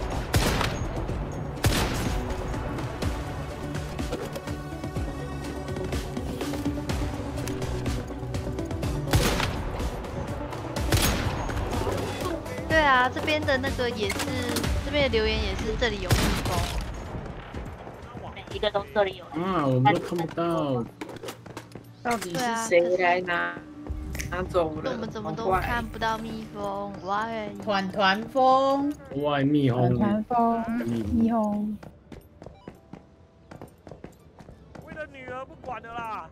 对啊，这边的那个也是，这边的留言也是，这里有蜜蜂。 每一个都这里有。 啊，我们都看不到。 到底是谁来拿走了？ 我们怎么都看不到蜜蜂？喂， 团蜂。 喂，蜜蜂。 团蜂，蜜蜂。 为了女儿不管的啦。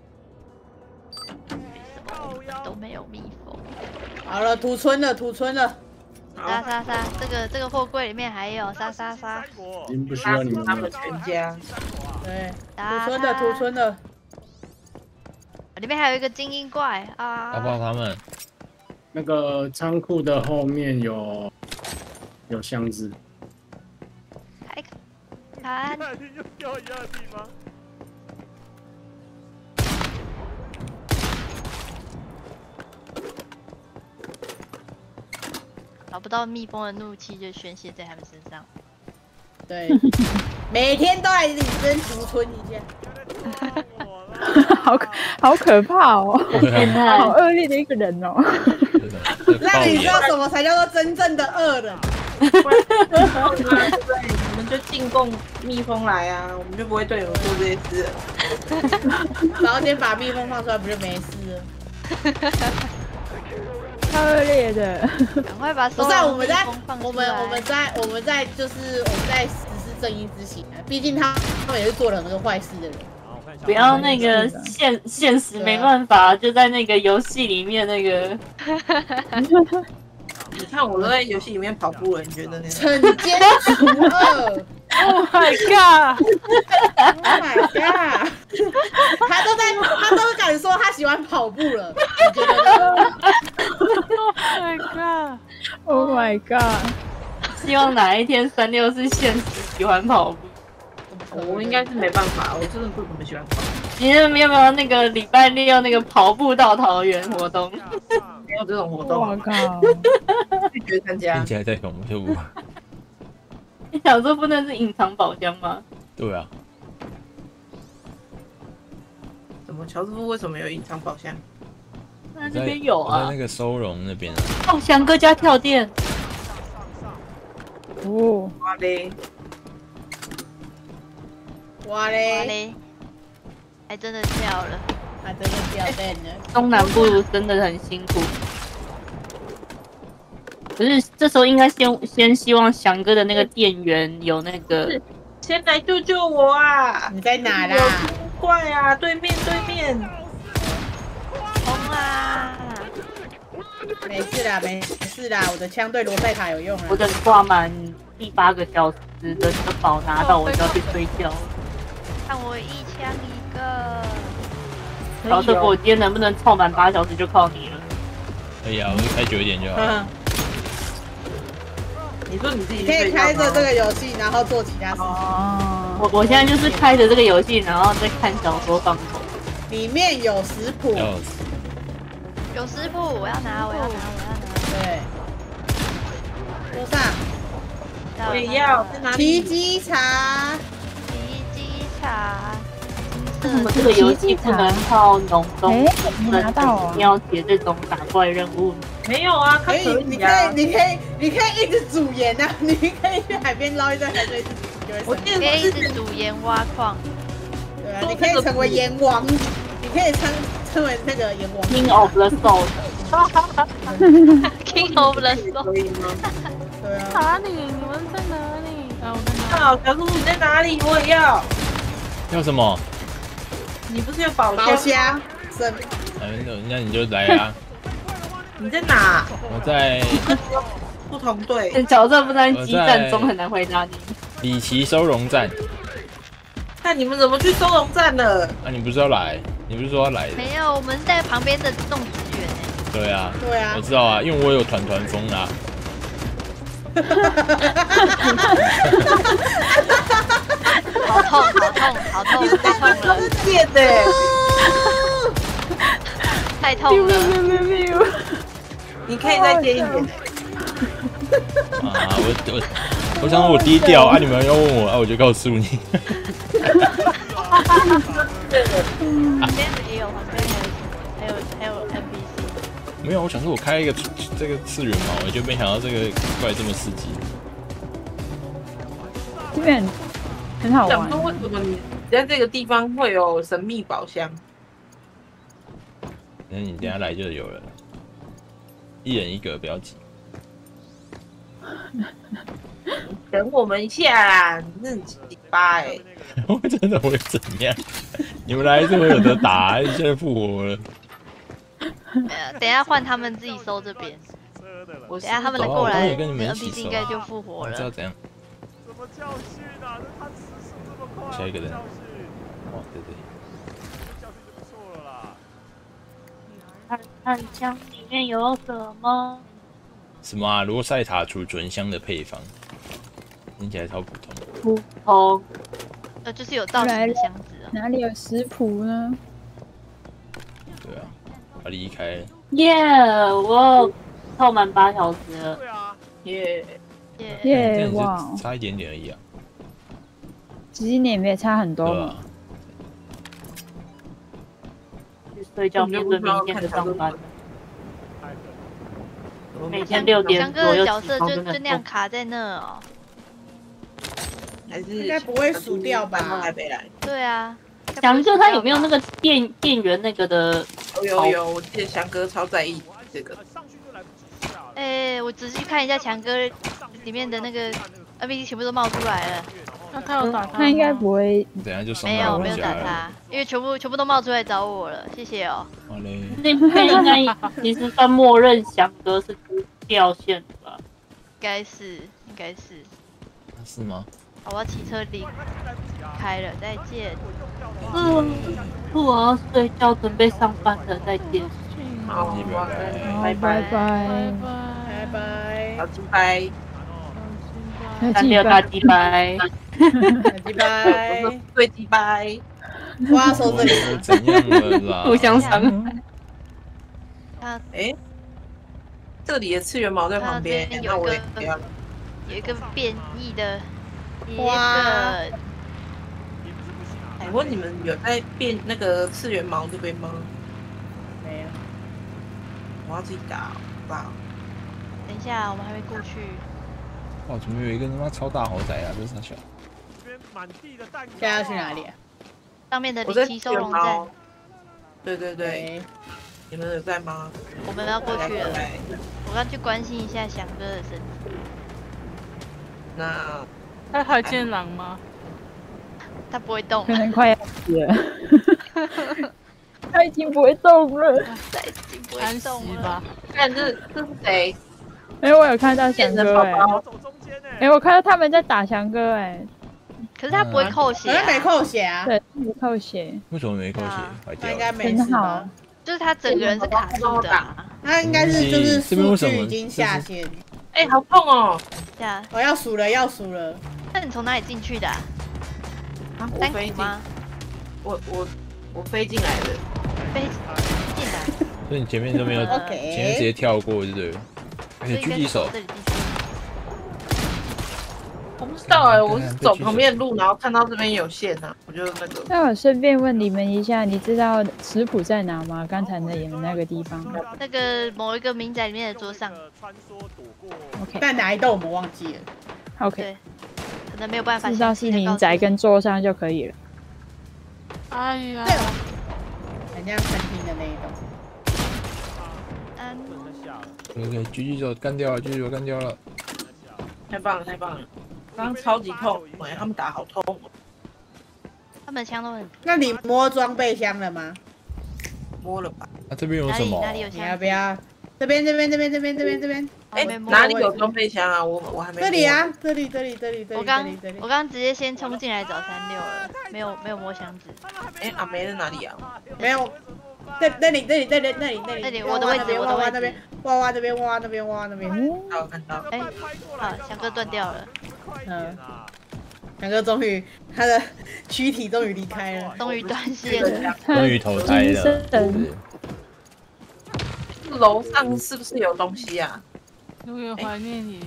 都没有蜜蜂。 好了，屠村了。 杀！这个货柜里面还有杀！ 已经不需要你们他们全家。 对，屠村的。 里面还有一个精英怪啊！ 打爆他们。 那个仓库的后面有箱子。 看。 又掉一样的地方。 找不到蜜蜂的怒气就宣泄在他们身上。 对，每天都来领针屠村一下。 好可怕哦！好恶劣的一个人哦。 那你知道什么才叫做真正的恶人？ 我们就进贡蜜蜂来啊，我们就不会对你们做这些事了。 然后先把蜜蜂放出来，不就没事了？ 太恶劣的！ 赶快把不是我们在就是我们在实施正义之行啊，毕竟他们也是做了很多坏事的人。 不要那个现实没办法，就在那个游戏里面那个。 你看我都在游戏里面跑步了，你觉得呢？ 惩奸除恶。 Oh my god! Oh my god! 他都敢说他喜欢跑步了，你觉得呢 ？Oh my god! Oh my god! 希望哪一天36是现实喜欢跑步。 我应该是没办法，我真的不怎么喜欢跑。 你们有没有那个礼拜6那个跑步到桃园活动？ 没有这种活动。 我靠！ 拒绝参加。 听起来太恐怖。 你想说不能是隐藏宝箱吗？ 对啊。 怎么乔师傅为什么有隐藏宝箱？ 那这边有啊， 在那个收容那边。 哦，翔哥家跳电。 哦， 哇嘞！ 哇嘞！ 还真的跳了， 还真的跳电了。 东南部真的很辛苦。可是这时候应该先希望翔哥的那个店员有那个， 先来救救我啊！ 你在哪啦？ 怪啊，对面。 冲啊！ 没事啦，没事啦，我的枪对罗塞塔有用啊。 我等挂满第8个小时的那个宝拿到，我就要去睡觉。 看我一枪一个。 老师傅，我今天能不能凑满8小时就靠你了。 可以啊，我就开久一点就好。 你说你自己可以开着这个游戏，然后做其他事情。 我现在就是开着这个游戏，然后再看小说放空。 里面有食谱。 有食谱，我要拿。 对。桌上。 我也要。 提鸡茶。 为什么这个游戏不能靠农东？ 你拿到哦！ 你要写这种打怪任务？ 没有啊，可以， 你可以一直煮盐啊！你可以去海边捞一堆海水， 我可以一直煮盐挖矿。 对啊，你可以成为盐王，你可以成为那个盐王。 King of the Soul。 King of the Soul。 对啊。 哪里？你们在哪里？啊，我在哪？ 好，小叔叔你在哪里？我也要。 要什么？ 你不是有宝箱？ 那你就来啊！ 你在哪？ 我在不同队。 角色不在激战中很难回答你。 里奇收容站。 那你们怎么去收容站了？ 啊，你不是要来？你不是说要来的？ 没有，我们在旁边的种植园诶。 对啊。 对啊。 我知道啊，因为我有团风啊。 好痛了！ 贱的， 太痛了！ 你可以再接一点。 啊，我想我低调啊，你们要问我啊，我就告诉你。 旁边也有，还有 NPC。 没有，我想说我开一个这个次元嘛，我就没想到这个怪这么刺激。 这边很好玩。 想说为什么你在这个地方会有神秘宝箱？ 那你等下来就有了，一人一个，不要急。 等我们一下啦，你很鸡巴哎！ 我真的会怎样？你们来这么有得打，你现在复活了。 等一下换他们自己收这边。等一下他们能过来 ，NPC 应该就复活了。 知道怎样？ 什么教训啊？他时速这么快。 下一个人。 哦， 对对。 教训就不错了啦。 看看箱里面有什么？ 什么啊？罗塞塔储存箱的配方，听起来超普通。 普通。 就是有造型的箱子啊。 哪里有食谱呢？ 对啊，他离开了。 耶！我凑满8小时了。 对啊。 耶！哇， 差一点点而已啊。 其实你也没差很多嘛。 去睡觉，面对明天的上班。每天6点左右。 角色就那样卡在那哦。 还是应该不会输掉吧？ 台北来。 对啊。 翔哥他有没有那个店员那个的？ 有，我记得翔哥超在意这个。 我仔细看一下强哥里面的那个 NPC 全部都冒出来了。 那他有打他应该不会。 等下就没有打他，因为全部都冒出来找我了，谢谢哦。 好嘞。 那边应该其实算默认翔哥是掉线的吧？ 应该是。 是吗？ 好，我要骑车离开了，再见。 我要睡觉，准备上班了，再见。 好， 拜拜。 好，鸡掰。 3大鸡掰。 鸡掰。 对鸡掰。 我要收这里。 怎样了啦？ 互相伤害。 这里的次元毛在旁边，那我也不要。 有一个变异的一个。 哎，问你们有在变那个次元毛这边吗？ 没有。 我要自己打，好不好？ 等一下，我们还没过去。 哇，怎么有一个他妈超大豪宅啊？这是啥小？ 现在要去哪里啊？ 上面的离奇收容站。 对对对。你们有在吗？ 我们要过去了。我刚去关心一下翔哥的身体。 那他还见狼吗？ 他不会动， 可能快要死了。他已经不会动了， 他已经不会动了。 看这是谁？ 哎，我有看到翔哥哎，我看到他们在打翔哥哎。 可是他不会扣血， 他没扣血啊。 对，没扣血。 为什么没扣血？坏掉了。 应该没事吧？ 就是他整个人是卡住的， 他应该是就是数据已经下线。 哎，好痛哦！ 我要数了，要数了。 那你从哪里进去的？啊， 我飞进吗？我飞进来的， 飞进来。 所以你前面都没有，前面直接跳过，对不对？而且狙击手。 我不知道哎，我是走旁边的路，然后看到这边有线啊，我就那个。 那我顺便问你们一下，你知道食谱在哪吗？刚才演的那个地方。 那个某一个民宅里面的桌上。 OK。 在哪一栋我们忘记了。 OK。 可能没有办法。 知道是民宅跟桌上就可以了。 哎呀。 很像餐厅的那一栋。OK， 狙击手干掉了，狙击手干掉了。 太棒了，太棒了！刚刚超级痛，哎，他们打好痛。 他们枪都很。 那你摸装备箱了吗？ 摸了吧。 那这边有什么？ 哪里有枪？ 你要不要？这边。 哎，哪里有装备箱啊？我还没。 这里啊，这里。 我刚直接先冲进来找36了，没有摸箱子。 哎，阿梅在哪里啊？ 没有。那里， 我的位置， 娃娃那边，娃娃那边。 好，看到。 哎，好，翔哥断掉了。 翔哥终于他的躯体终于离开了， 终于断线了， 终于投胎了。 楼上是不是有东西啊？ 我也怀念你。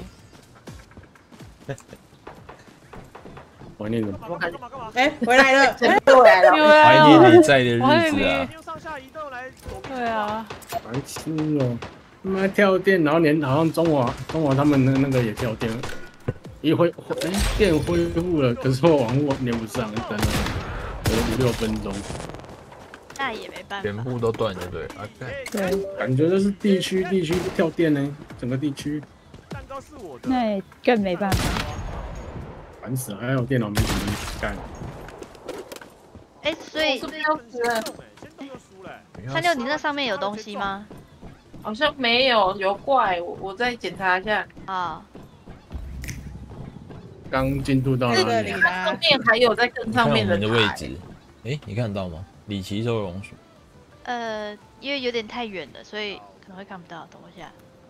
怀念你。 哎，回来了， 回来了。 怀念你在的日子啊。 对啊。 白痴哦！他妈跳电，然后连好像中华他们那个也跳电了，电恢复了，可是我网络连不上，等了5-6分钟。 那也没办法。 全部都断了，对。 对。 感觉就是地区跳电呢，整个地区。 那也更没办法。 烦死了，还有电脑没怎么干。 哎，所以是不是要死了 ？36，你那上面有东西吗？ 好像没有，有怪，我再检查一下。 啊。 刚进度到哪里？ 上面还有在更上面的位置。哎，你看到吗？里奇收容所。 因为有点太远了，所以可能会看不到。等我一下。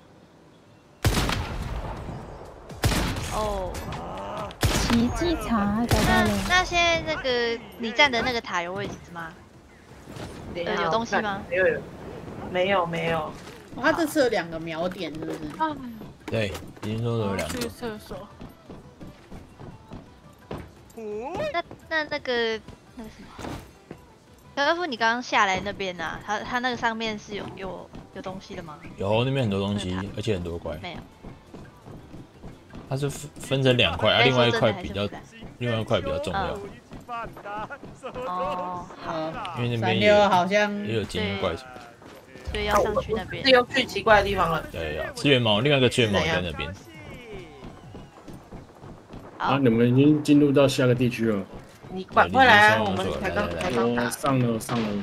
哦。 奇迹塔找到了。 那现在那个你站的那个塔有位置吗？有东西吗？ 没有。 他这次有2个瞄点，是不是？ 对，已经说有2个。 去厕所。 那个什么，小哥夫，你刚刚下来那边啊，他那个上面是有东西的吗？ 有，那边很多东西，而且很多块。 没有。 它是分成2块，另外一块比较重要。 哦，好。 因为那边好像也有精英怪什么。 所以要上去那边。 是又去奇怪的地方了。 对，次元毛，另外一个次元毛在那边。 啊，你们已经进入到下个地区了。 你快来啊！我们才刚打。 上了。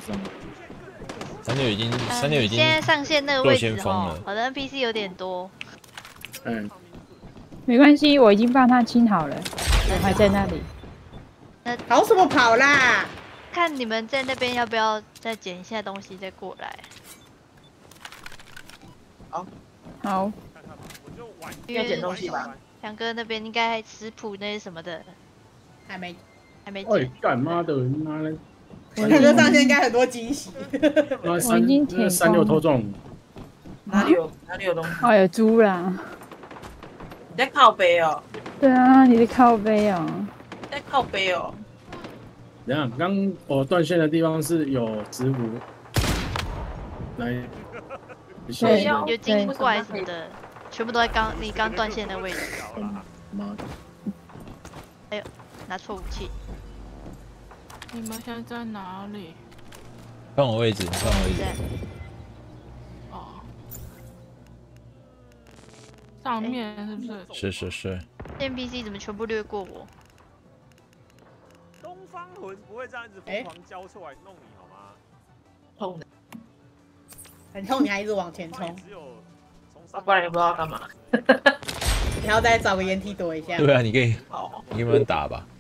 36已经现在上线那个位置哦，我的 NPC 有点多。 没关系，我已经帮他清好了，我还在那里。 跑什么跑啦？ 看你们在那边要不要再捡一下东西再过来。 好。 要捡东西吧？ 翔哥那边应该食谱那些什么的，还没捡。 哎，干妈的，妈的！ 翔哥上线应该很多惊喜。 我已经填 36偷中。 哪里有东西？ 哦，有猪啦！ 你在靠背哦？ 对啊，你在靠背哦。 在靠背哦。 等下，刚我断线的地方是有植物，来， 对，有精英怪什么的，全部都在你刚断线的位置。 妈的！ 哎呦，拿错武器。 你们现在在哪里？ 看我位置，你看我位置。 哦。上面是不是？ 是。 NPC 怎么全部掠过我？ 东方魂不会这样子疯狂交错来弄你好吗？ 痛的， 很痛，你还一直往前冲， 不然也不知道干嘛。 你要再找个烟梯躲一下。 对啊，你可以慢慢打吧。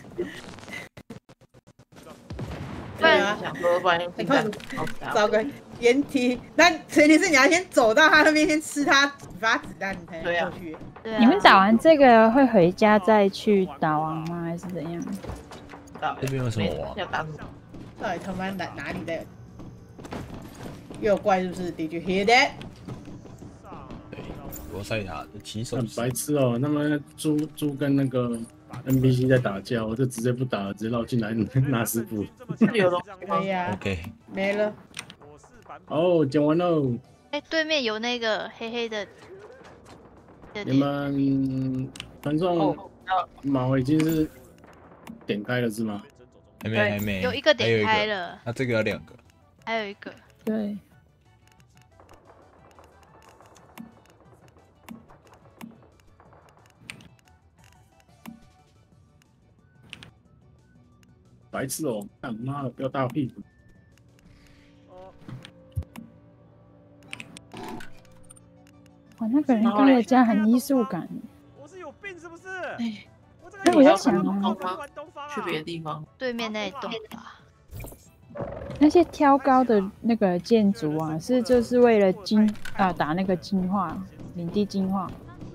对啊， 想说不然用找个烟梯，那前提是你要先走到他那边，先吃他几发子弹，你才能过去。 对啊。 你们打完这个会回家再去打王吗？还是怎样？ 这边有什么王？ 到底他妈哪里的？又有怪是不是 ？Did you hear that？ 对，罗塞塔的骑手。 很白痴哦，他们猪跟那个 NPC 在打架，我就直接不打了，直接绕进来拿师傅。 有东西可以啊。 OK。 没了。 哦，讲完喽。 哎，对面有那个黑黑的。 你们传送码已经是点开了是吗？ 还没。 有一个点开了。 那这个要2个。 还有一个。 对。 白痴哦！干妈的，不要打我屁股！ 哇，那个人跟我家很艺术感。 我是有病是不是？ 哎，我在想啊， 去别的地方， 对面那一栋吧。 那些挑高的那个建筑啊，就是为了打那个净化领地净化。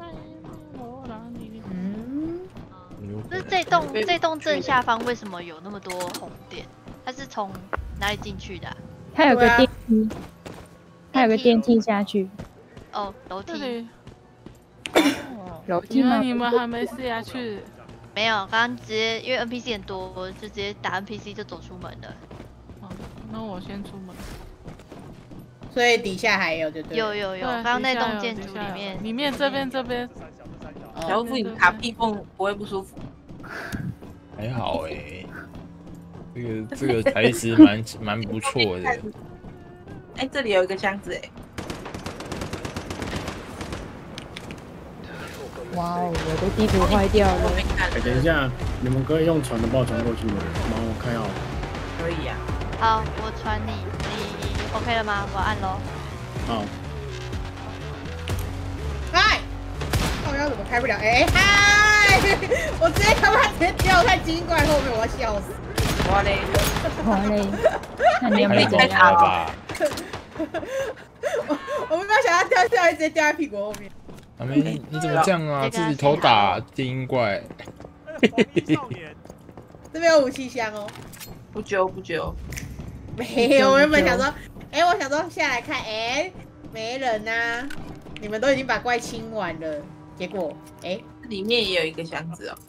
就是这栋正下方为什么有那么多红点？它是从哪里进去的？ 它有个电梯，它有个电梯下去。 哦，楼梯。 楼梯吗？ 你们还没试下去？ 没有，刚刚直接因为 NPC 很多，就直接打 NPC 就走出门了。 那我先出门。 所以底下还有就对。 有，刚刚那栋建筑里面这边。 小腹你卡屁缝不会不舒服？ 还好哎，这个材质蛮不错的。 哎，这里有一个箱子哎。 哇哦，我的地图坏掉了。 哎，等一下，你们可以用船的把我传过去吗？帮我开好。 可以啊。 好，我传你 OK 了吗？我按咯。 好。 嗨，我要怎么开不了？哎嗨！我直接他妈直接掉在精英怪后面，我要笑死。 哇嘞！ 那你有没有怎样吧？ 我没有想到掉下来，直接掉在屁股后面。 阿妹，你怎么这样啊？自己头打精英怪。 这边有武器箱哦。 不久。 没有，我原本想说，我想说下来看，没人啊，你们都已经把怪清完了，结果， 里面也有一个箱子哦。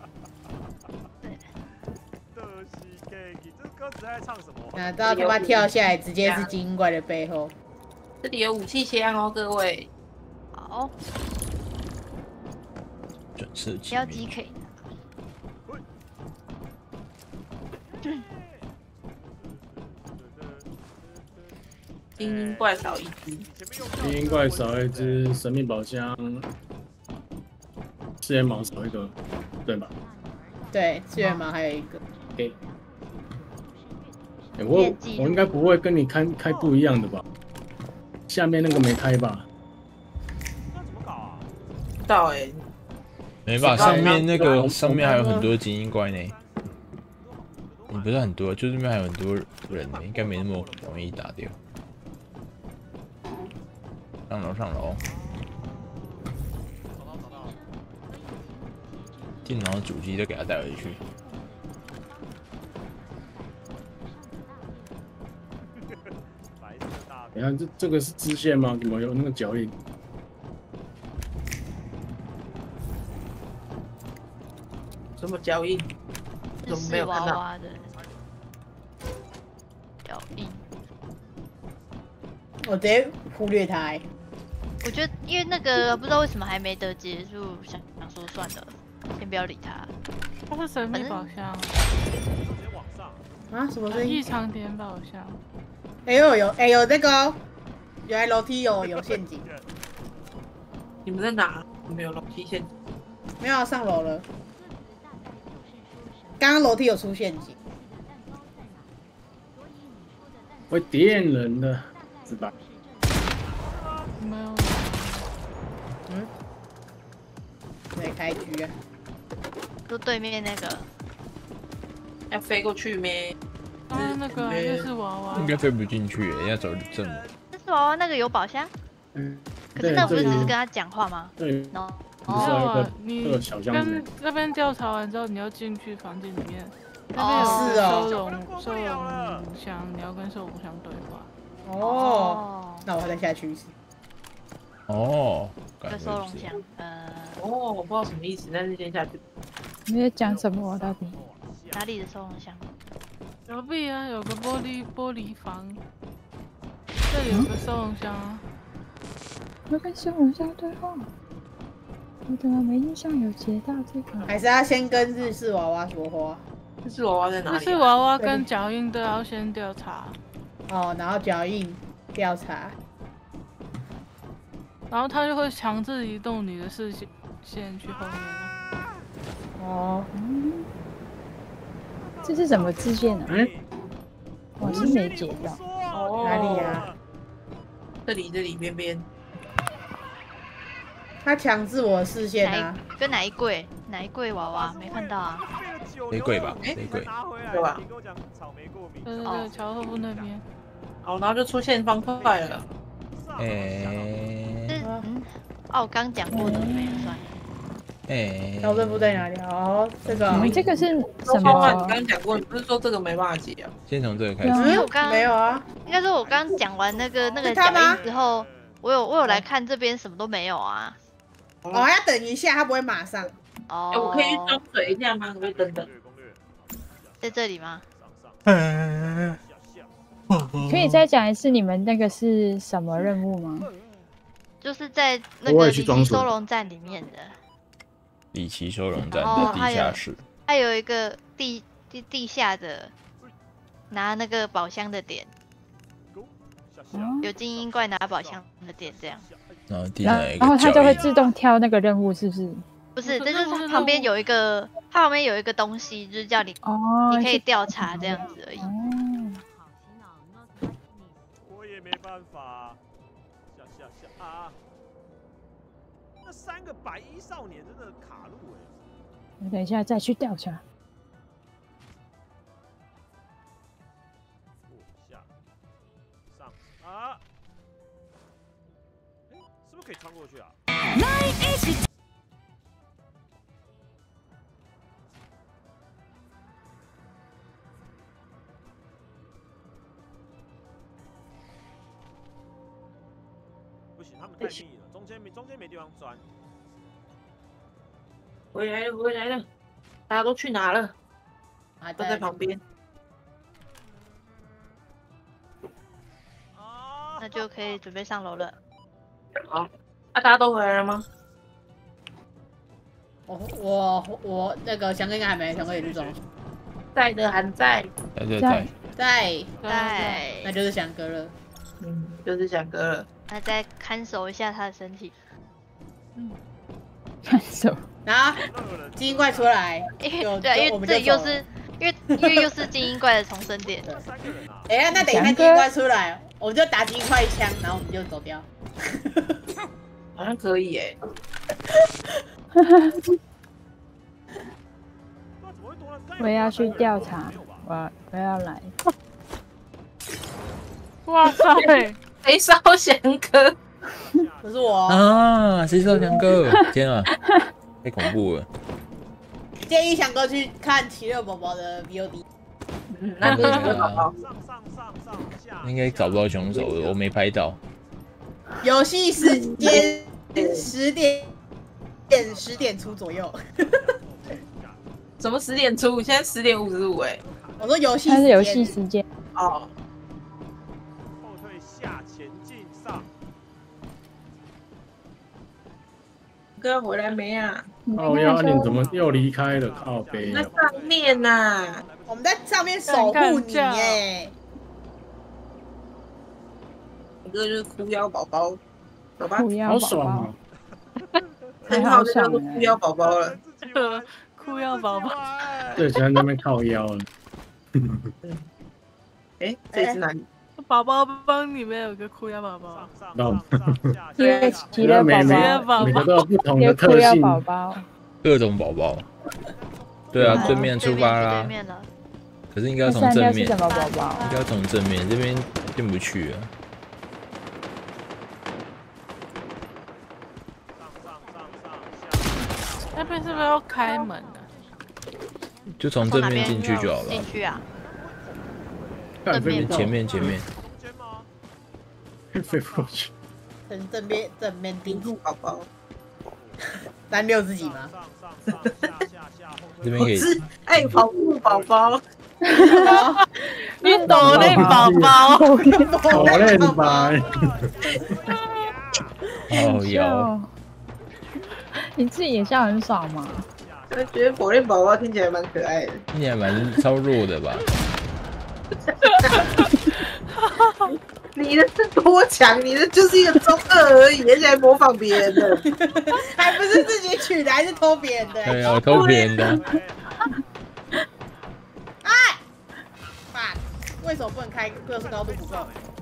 这歌词在唱什么？ 哪知道他妈跳下来，直接是精英怪的背后。 这里有武器箱哦，各位。 好。 准射击。 标记可以。 精英怪少一只， 精英怪少一只，神秘宝箱，赤焰毛少一个，对吧？ 对，赤焰毛还有一个。 我应该不会跟你开不一样的吧？下面那个没开吧？ 那怎么搞啊？ 不知道没吧？上面还有很多精英怪呢。你不是很多，就这边还有很多人呢，应该没那么容易打掉。上楼。电脑的主机都给他带回去。 白色大你看这个是支线吗？怎么有那个脚印？ 什么脚印？怎么没有看到？ 娃娃的脚印。 我直接忽略它、欸。 我觉得，因为那个不知道为什么还没得结束，想说算了，先不要理他。 它是神秘宝箱。 啊？什么声音？ 异常点宝箱。 有那个、哦，原来楼梯有陷阱。 你们在哪？没有楼梯陷阱。 没有、啊，上楼了。刚刚楼梯有出陷阱。 会电人的，是吧？ 没有。 没开局啊。 就对面那个。 要飞过去咩？ 那个日式娃娃应该飞不进去，要走正门。 日式娃娃那个有宝箱？可是那不是只是跟他讲话吗？ 对。 哦，你跟那边调查完之后，你要进去房间里面，那边有收容箱，你要跟收容箱对话。 哦，那我还得下去一次。 哦， 个收容箱， 我不知道什么意思，但是先下去。 你在讲什么？到底？ 哪里的收容箱？ 隔壁啊，有个玻璃房，这里有个收容箱啊。 我跟收容箱对话。我怎么没印象有截到这个？ 还是要先跟日式娃娃说话？ 日式娃娃在哪里？ 日式娃娃跟脚印都要先调查。 哦，然后脚印调查， 然后他就会强制移动你的视线去后面。 哦， 这是什么支线呢？我是没截到。 哪里啊？ 这里边边。 他强制我的视线啊！ 跟哪一柜？哪一柜娃娃没看到啊？ 玫瑰吧，玫瑰。 对吧？ 对，桥后部那边。 哦，然后就出现方块了。 我刚讲过的没有算。 小队部在哪里？哦，这个。 你们这个是什么？ 你刚刚讲过，你不是说这个没办法解啊？ 先从这个开始。 因为我刚没有啊。 应该说我刚讲完那个脚印之后，我有来看这边什么都没有啊。 哦，要等一下，他不会马上。 哦， 我可以去装水一下吗？可不可以等等？ 在这里吗？ 可以再讲一次你们那个是什么任务吗？ 就是在那个里奇收容站里面的。 里奇收容站的地下室。 还有一个地下的拿那个宝箱的点。有精英怪拿宝箱的点这样。 然后它就会自动挑那个任务，是不是？ 不是，这就是它旁边有一个，它旁边有一个东西，就是叫你你可以调查这样子而已。 我也没办法，下啊！那3个白衣少年真的卡路哎！ 我等一下再去调查。 啊！是不是可以穿过去啊？ 来一起。 不行，他们太密了，中间没地方钻。 回来了，大家都去哪了？都在旁边。 那就可以准备上楼了。 好，大家都回来了吗？ 我那个翔哥应该还没，翔哥也去装。 在的还在。 在， 那就是翔哥了。 就是翔哥了。 那再看守一下他的身体。 看守。 然后精英怪出来， 对，因为这又是因为又是精英怪的重生点。 那等一下精英怪出来，我们就打精英怪一枪，然后我们就走掉。 好像可以耶。 我也要去调查，我要来。 哇塞！ 谁烧翔哥？ 不是我啊！谁烧翔哥？天啊！太恐怖了！ 建议翔哥去看奇乐宝宝的 VOD。 那个奇乐宝宝。 上下应该找不到凶手了，我没拍到。 游戏时间10点出左右。 什么10点出？现在10点55哎。 我说游戏它是游戏时间哦。 后退下，前进上。 哥回来没啊？ 靠腰，你怎么又离开了？靠北。 在上面呐。 我们在上面守护你耶。 哥就是哭腰宝宝，走吧。 好爽啊！ 很好的叫做哭腰宝宝了。 哭腰宝宝。 最喜欢那边靠腰了。 哎，这是哪里？ 宝宝帮里面有个哭腰宝宝。 奇乐宝宝， 每个都有不同的特性。 宝宝， 各种宝宝。对啊，正面出发啦。可是应该要从正面。 什么宝宝？ 应该要从正面，这边进不去啊。 那边是不是要开门啊？ 就从正面进去就好了。 进去啊？ 前面。 飞不过去。 正面盯住宝宝。36自己吗？ 这边可以。 哎，跑步宝宝。 你抖内宝宝。 抖内宝宝。 好摇。 你自己也笑很爽吗？ 我觉得火焰宝宝听起来蛮可爱的， 听起来蛮超弱的吧？ 你的是多强？你的就是一个中2而已，而且还模仿别人的， 还不是自己取的，还是偷别人的？ 对啊，我偷别人的。 哎，爸，为什么不能开各式高度不够？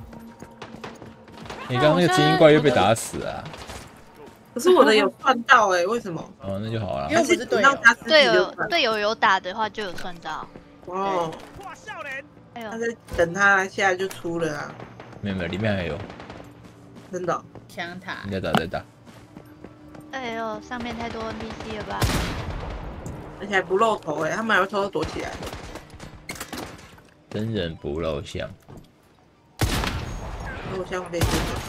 你刚刚那个基因怪又被打死了。 可是我的有算到哎，为什么？ 哦，那就好了。 因为不是队友有打的话就有算到。 哦。 哎呦， 他在等他现在就出了啊。 没有，里面还有。 真的。 枪塔。 再打。 哎呦，上面太多 NPC 了吧？ 而且还不露头哎，他们还会偷偷躲起来。 真人不露相。 露相被丢了。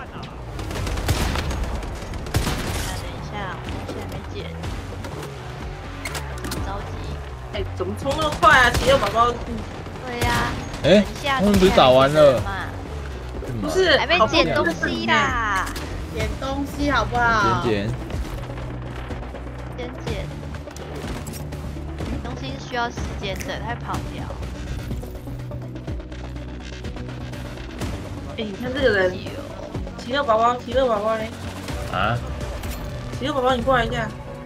哎，怎么冲那么快啊？奇乐宝宝。 对呀。 哎，他们不是打完了？ 不是， 还没捡东西啦。 捡东西好不好？ 捡。 东西是需要时间的，它会跑掉。 哎，你看这个人，奇乐宝宝嘞？ 啊？ 奇乐宝宝，你过来一下。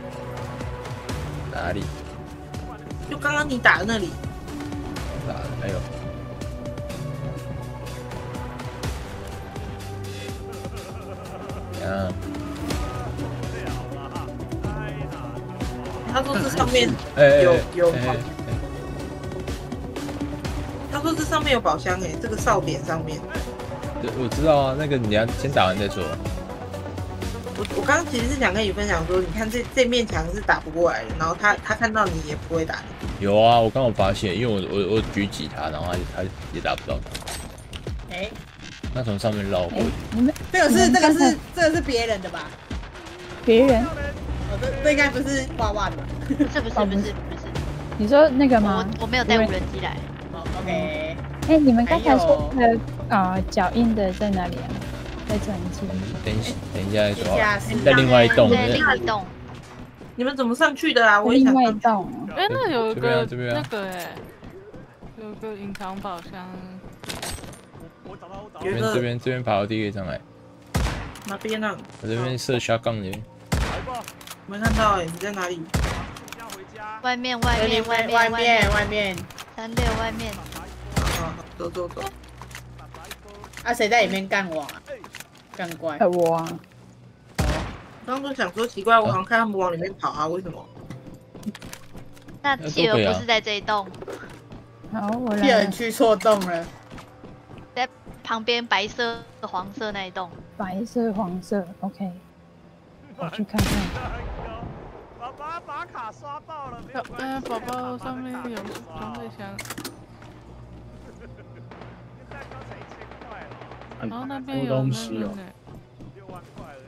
哪里？ 就刚刚你打的那里。 打的，哎呦。啊。 他说这上面有。他说这上面有宝箱哎，这个哨点上面。 对，我知道啊，那个你要先打完再说。 我刚刚其实是想跟你分享说，你看这面墙是打不过来的，然后他看到你也不会打你。 有啊，我刚好发现，因为我举起他，然后他也打不到他。 哎， 那从上面绕过去。 你们这个是别人的吧？ 别人？ 这应该不是娃娃的吧？ 不是。 你说那个吗？ 我没有带无人机来。 OK。 哎，你们刚才说的脚印的在哪里啊？在转机。 等一下再说。在另外一栋。 你们怎么上去的啊？我另外一栋。 哎，那有一个那个哎，有个隐藏宝箱。 这边爬楼梯可以上来。 哪边呢？ 我这边设shotgun这边。 没看到哎，你在哪里？ 外面。 36外面。 走。 啊，谁在里面干我啊？干怪。 我啊。 刚刚想说奇怪，我好像看他们往里面跑啊，为什么？ 那企鹅不是在这一栋。 好，我来。 企鹅去错栋了。 在旁边白色、黄色那一栋。 白色、黄色 ，OK。我去看看。 把卡刷爆了， 宝宝上面有装备箱。 很然后那边多有那东西哦。 个呢 6万块而已。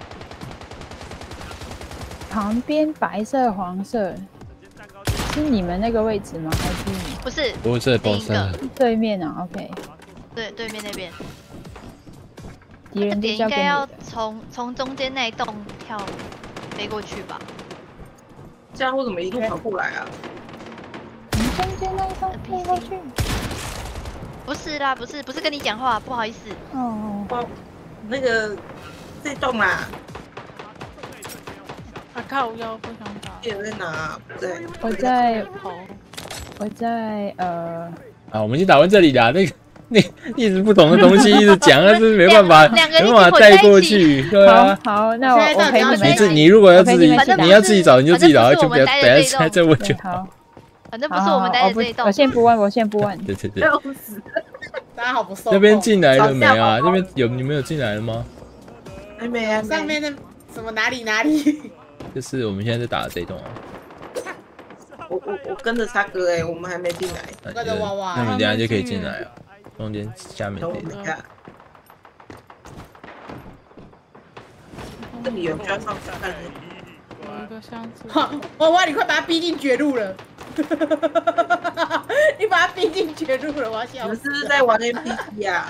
旁边白色、黄色是你们那个位置吗？还是你不是， 不是另一个对面啊 ？OK， 对面那边。 敌人就点应该要交给你的。 从中间那一栋飞过去吧？ 这样为什么一路跑过来啊？ 你中间那一栋飞过去。 不是啦，不是跟你讲话，不好意思。 哦， 那个这栋啦， 啊靠腰不想打。 有人在哪？对， 我在啊，我们已经打完这里啦。那一直不同的东西一直讲，但是没办法带过去。对啊。 好，那我陪你们。 你如果要自己，你要自己找你就自己找，就不要等下再问就好。 反正不是我们待的这一栋。 我先不问。 对。 大家好不受。 那边进来了没啊？那边你们有进来了吗？ 还没啊。 上面的什么哪里？ 就是我们现在在打的这栋啊。 我跟着沙哥我们还没进来。 跟着娃娃。 那你等下就可以进来啊。中间下面这一栋。 这里有需要上去看的。 有一个箱子。 娃娃，你快把他逼进绝路了！你把他逼进绝路了，我要笑。 你们是不是在玩 NPC 啊？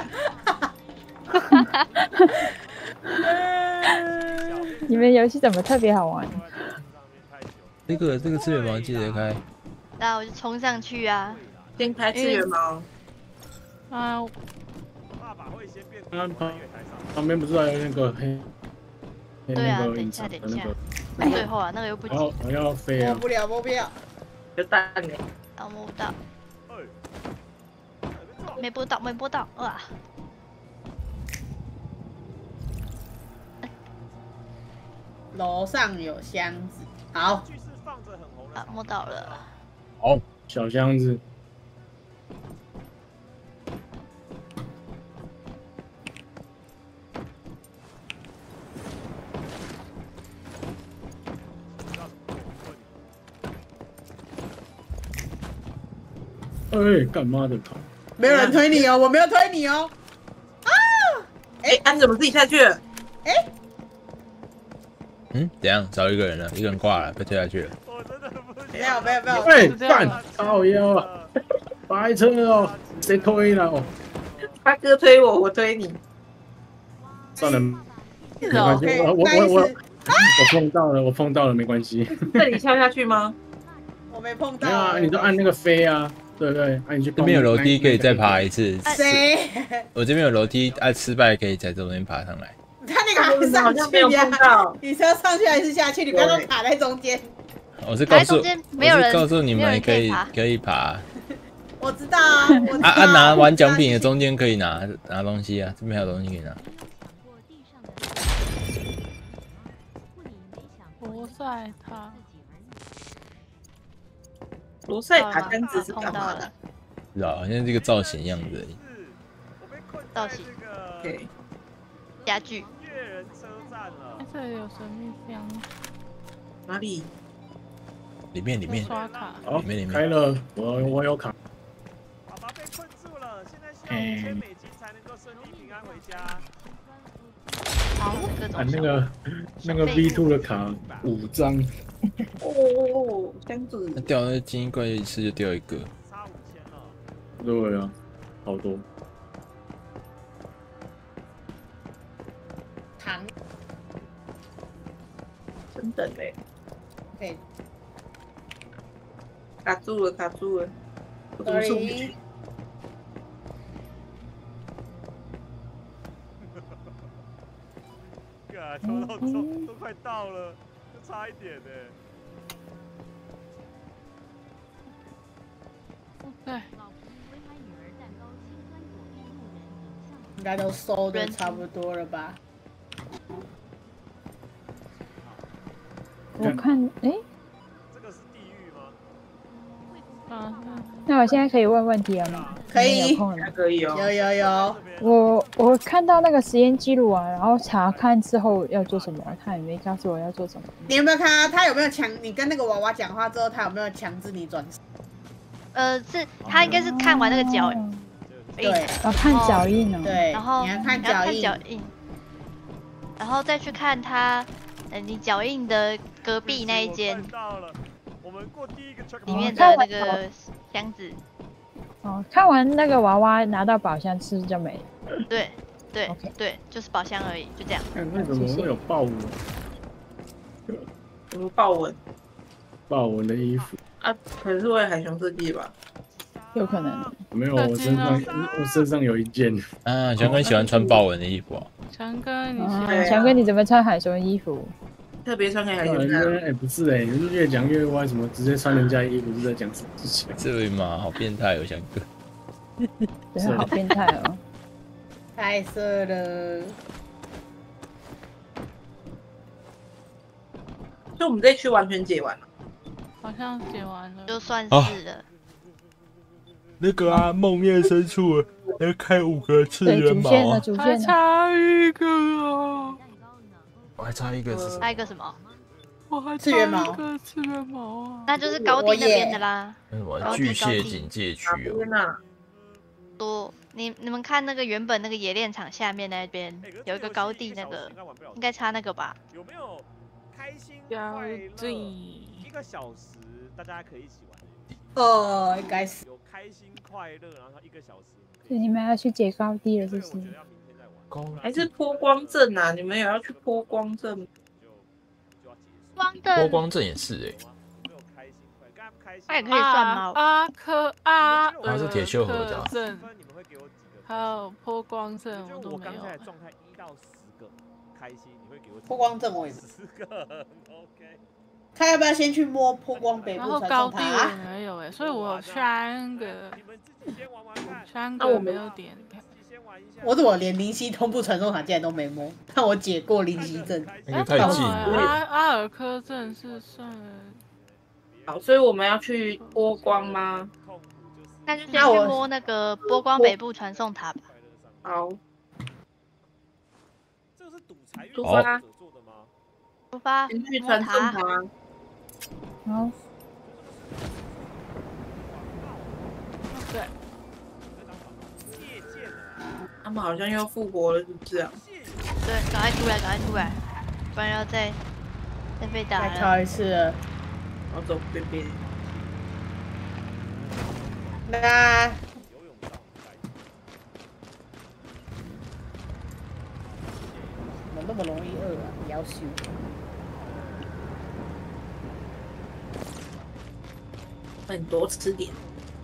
你们游戏怎么特别好玩？ 这个资源盲记得开。 那我就冲上去啊！ 先开资源盲。 啊。 旁边不是还有那个黑？ 对啊，等一下。最后啊，那个又不急。 我要飞啊！ 摸不了。 就蛋嘞。 摸不到。没摸到，哇！ 楼上有箱子，好。 啊，摸到了。 好，小箱子。哎，干嘛的靠！ 没有人推你哦，我没有推你哦。啊！ 你怎么自己下去了？ 怎样？少一个人了，一个人挂了，被推下去了。 没有。 哎，干，靠腰啊！白车哦，谁推了哦？ 他哥推我，我推你。 算了，没关系，我碰到了，没关系。 这里跳下去吗？ 我没碰到。 啊，你都按那个飞啊。对，你去这边有楼梯可以再爬一次。 谁？ 我这边有楼梯，按失败可以在中间爬上来。 他那个还上去呀？你是要上去还是下去？你不要都卡在中间。 我是告诉你们可以爬。 我知道啊。 拿完奖品的中间可以拿东西啊，这边还有东西可以拿。 罗塞塔杆子是干嘛的？ 不知道，好像这个造型样子而已。 造型。 对。 家具。 这里有神秘箱。 哪里？ 里面。 刷卡。 好， 里面。 开了，我有卡。 爸爸被困住了，现在需要5000美金才能够顺利平安回家。 好， 那个 V2 的卡5张。 哦，这样子。 那掉那精英怪一次就掉一个。 差5000了。 对啊，好多。 糖。 真的嘞。 对。 卡住了。我怎么送不去？ 抽到中都快到了，就差一点呢。 对。 应该都收的差不多了吧？ 我看， 这个是地狱吗？ 那我现在可以问问题了吗？ 可以， 有空了吗？ 可以哦。 有。 我看到那个实验记录啊，然后查看之后要做什么，他也没告诉我要做什么。 你有没有看他有没有你跟那个娃娃讲话之后，他有没有强制你转世？ 是他应该是看完那个脚， 对， 看脚印哦。 对， 然后你要看你要看印， 脚印，然后再去看他，你脚印的隔壁那一间里面的那个箱子。 哦，看完那个娃娃拿到宝箱是不是就没了？ 对对对，就是宝箱而已，就这样。 那怎么会有豹纹？ 什么豹纹？ 豹纹的衣服啊，可能是为了海熊设计吧。 有可能。 没有，我身上有一件。 啊，强哥喜欢穿豹纹的衣服啊。 强哥，你强哥你怎么穿海熊衣服？ 特别穿给海熊看。 哎，不是哎，越讲越歪，什么直接穿人家衣服是在讲什么事情？ 对嘛，好变态哦，强哥。 对，好变态哦。 太色了。 所以我们这区完全解完了。 好像解完了， 就算是了。 那个啊，梦魇深处要开5个次元毛啊， 还差一个啊！ 我还差一个是？ 差一个什么？ 我还差一个次元毛啊！ 那就是高地那边的啦。 那什么巨蟹警戒区哦？ 多，你们看那个原本那个冶炼厂下面那边有一个高地，那个应该差那个吧？ 有没有开心快乐1个小时，大家可以一起玩？ 应该是有开心快乐，然后1个小时。 所以你们要去解高地了，是不是？ 还是波光镇啊？你们有要去波光镇吗？ 波光镇也是它也可以算吗？ 它是铁锈河的。 还有波光镇我都没有。 状态1到10个开心，你会给我波光镇我也是 10个 ，OK。 他要不要先去摸波光北部然后高地我没有所以我有3个，3个没有点。 我怎么连灵犀通步传送塔竟然都没摸？看我解过灵犀阵， 那个太近了。 阿尔科镇是算。 好，所以我们要去波光吗？ 那就先去摸那个波光北部传送塔吧。 好。 这个是赌财运出发。 出发。 先去传送塔。 好。 对。 他们好像又复活了，是不是啊？ 对，赶快出来，赶快出来，不然要再被打了。 再跳一次了。 我走边边。 那。怎么那么容易饿啊？要求。 那你多吃点。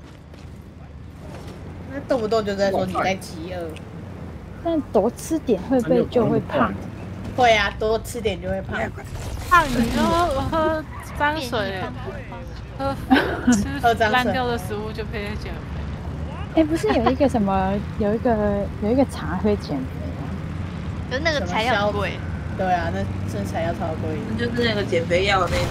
那动不动就在说你在饥饿。 但多吃点会不会就会胖？ 会啊，多吃点就会胖。 胖你就喝脏水，吃烂掉的食物就可以减肥。 哎，不是有一个什么，有一个茶可以减肥吗？ 就那个材料很贵。 对啊，那真材料超贵。 就是那个减肥药的那种。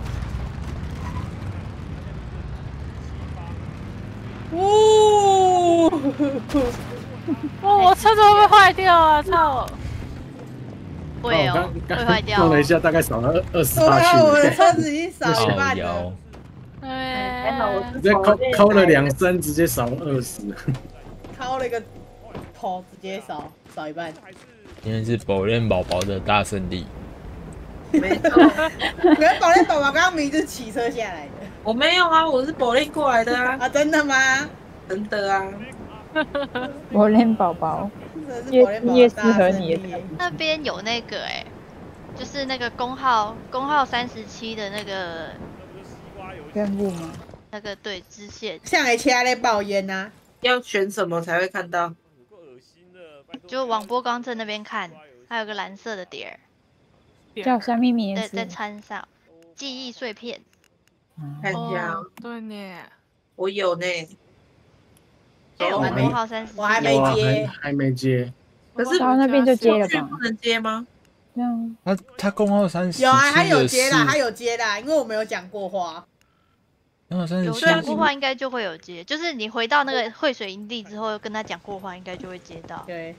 我车子会不会坏掉啊？操！ 会哦，会坏掉。 用了一下，大概少了28去。 我的车子已经少一半了。 对， 直接抠了2升，直接少了20。 抠了一个头，直接少一半。 今天是宝链宝宝的大胜利。 没错， 原来宝链宝宝刚刚明明是骑车下来的。 我没有啊，我是宝链过来的啊。 啊，真的吗？ 真的啊。 宝链宝宝，越适合你。 那边有那个就是那个工号37的那个任务吗？ 那个对支线。 像其他在爆烟呐。 要选什么才会看到？ 就往波光镇那边看，还有个蓝色的点儿， 叫什么名字？ 在餐上，记忆碎片。 看一下。 对呢， 我有呢。 还有工号37， 我还没接， 还没接。 可是到那边就接了吧？ 不能接吗？ 对啊。 他工号37 有啊，他有接啦，他有接啦，因为我没有讲过话。 有讲过话应该就会有接，就是你回到那个汇水营地之后，跟他讲过话，应该就会接到。 对。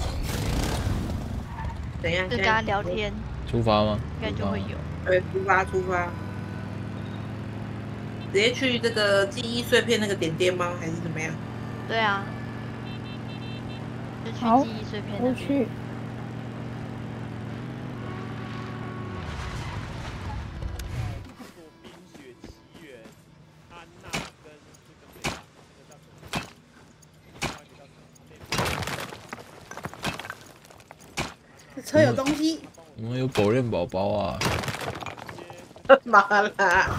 怎样？ 就跟他聊天。 出发吗？ 应该就会有。 对，出发。直接去这个记忆碎片那个点点吗？还是怎么样？ 对啊。 好， 记忆碎片我去。 车有东西。 我们有保练宝宝啊！ 妈啦！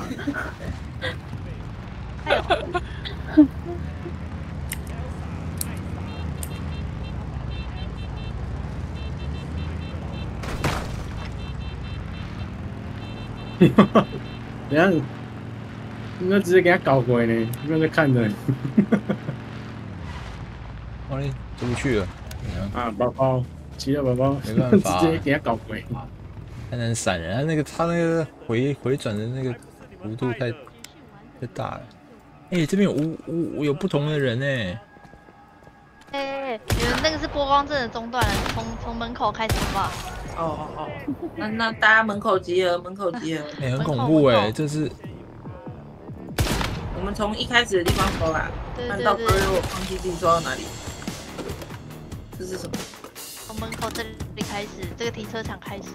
等下，应该直接给他搞回呢，不要再看着。 哇，你出不去了。 啊，宝宝，骑了宝宝， 没办法， 直接给他搞回。 太难闪了，他那个回转的那个幅度太大了。哎，这边有不同的人哎。 你们那个是波光镇的中段了，从门口开始好不好？ 哦，那大家门口集合， 哎，很恐怖哎，这是。 我们从一开始的地方走啦，但到最后我忘记自己走到哪里。这是什么？ 从门口这里开始，这个停车场开始。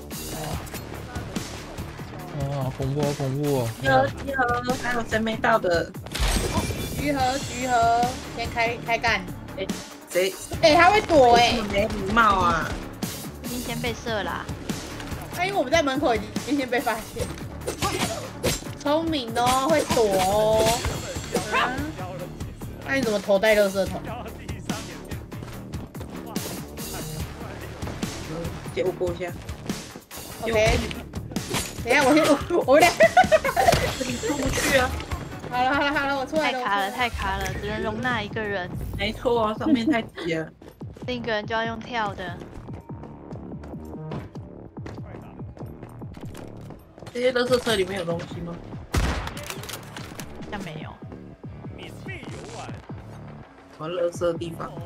哦，好恐怖，好恐怖哦！ 集合，还有谁没到的？ 集合，先开干。 谁？ 他会躲没礼貌啊！ 已经先被射啦。 因为我们在门口已经先被发现。聪明哦，会躲哦。那你怎么头戴垃圾桶？ 借我过一下。 OK。等一下，我们俩， 你出不去啊！ 好了，我出来了。 太卡了，只能容纳一个人。 没错，上面太挤了。 另一个人就要用跳的。 这些垃圾车里面有东西吗？ 好像没有。 免费游玩。 什么垃圾的地方？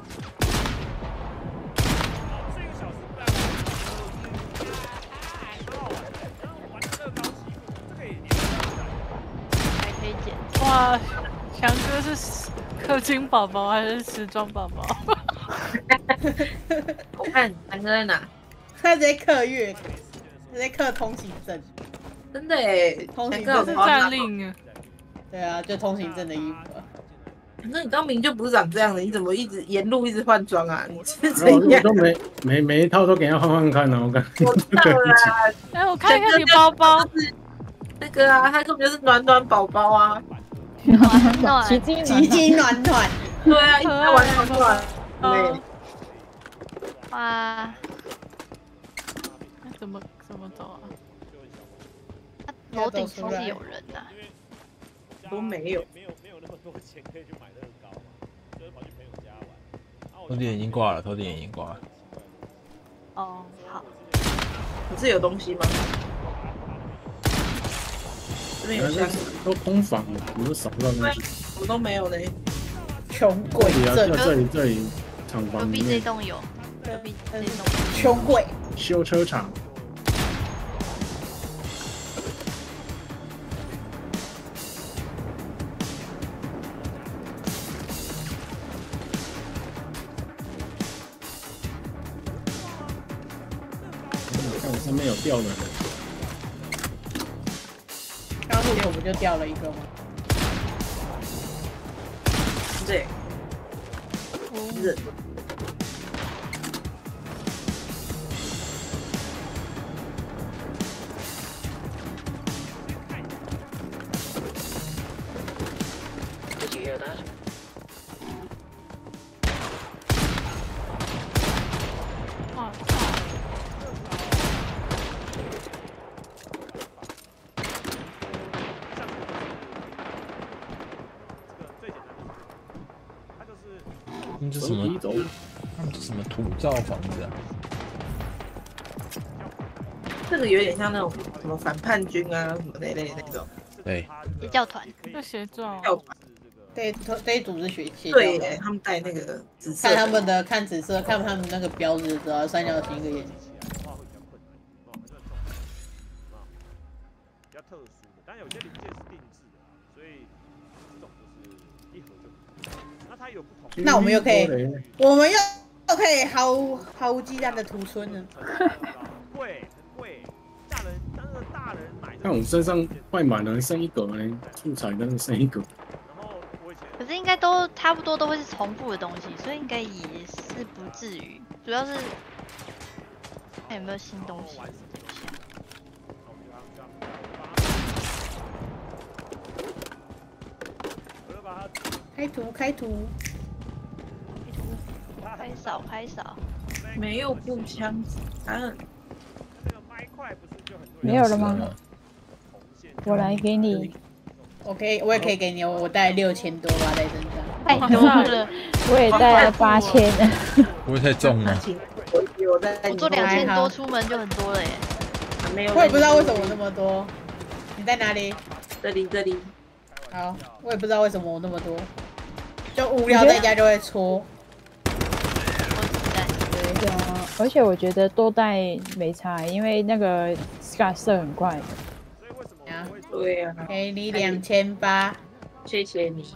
哇，强哥是氪金宝宝还是时装宝宝？ 我看强哥在哪？ 他直接氪月，直接氪通行证。 真的耶， 通行证是战令啊。 对啊，就通行证的衣服啊。 那你刚明就不是长这样的，你怎么一直沿路一直换装啊？你是怎样？ 我都每一套都给他换看呢，我看。 我知道啦。 哎，我看一看你包包。 那个啊，他根本就是暖宝宝啊。 奇迹暖团， 对啊，一直在玩暖。对。 哇， 那怎么走啊？ 楼顶是不是有人呐？ 都没有那么多钱可以去买乐高嘛，就是跑去朋友家玩。 头顶已经挂了， 哦，好。 可是有东西吗？这边有箱子， 都空房了，我都找不到东西。 我都没有嘞。 穷鬼镇，这里厂房里面。 隔壁这栋有，隔壁这栋。 穷鬼。 修车厂。看我上面有掉的。 刚刚我们就掉了一个吗？ 对。是。 这什么？他们这什么土造房子啊？ 这个有点像那种什么反叛军啊什么那类那种。 对。 邪教团。 就邪教。 教团。 对，这一组是邪教。 对，他们带那个紫色。 看他们的看紫色，看他们那个标志，知道三角形一个眼睛。 比较特殊的，但有些零件是定制的，所以那我们又可以，我们又可以毫无忌惮的屠村了。 贵很贵，大人买。 看我身上快满了，剩一个呢，素材但是剩一个。 可是应该都差不多都会是重复的东西，所以应该也是不至于。主要是看有没有新东西。 开图。 开扫。 没有步枪子弹。 没有了吗？我来给你。 我也可以给你，我带6000多吧在身上。 太多了， 我也带了8000。 不会太重了。 我做2000多出门就很多了耶。 我也不知道为什么我那么多。你在哪里？ 这里。 好，我也不知道为什么我那么多，就无聊在家就会戳。 对啊，而且我觉得多带没差，因为那个 Scar 射很快的。 对啊， 给你2800， 谢谢你。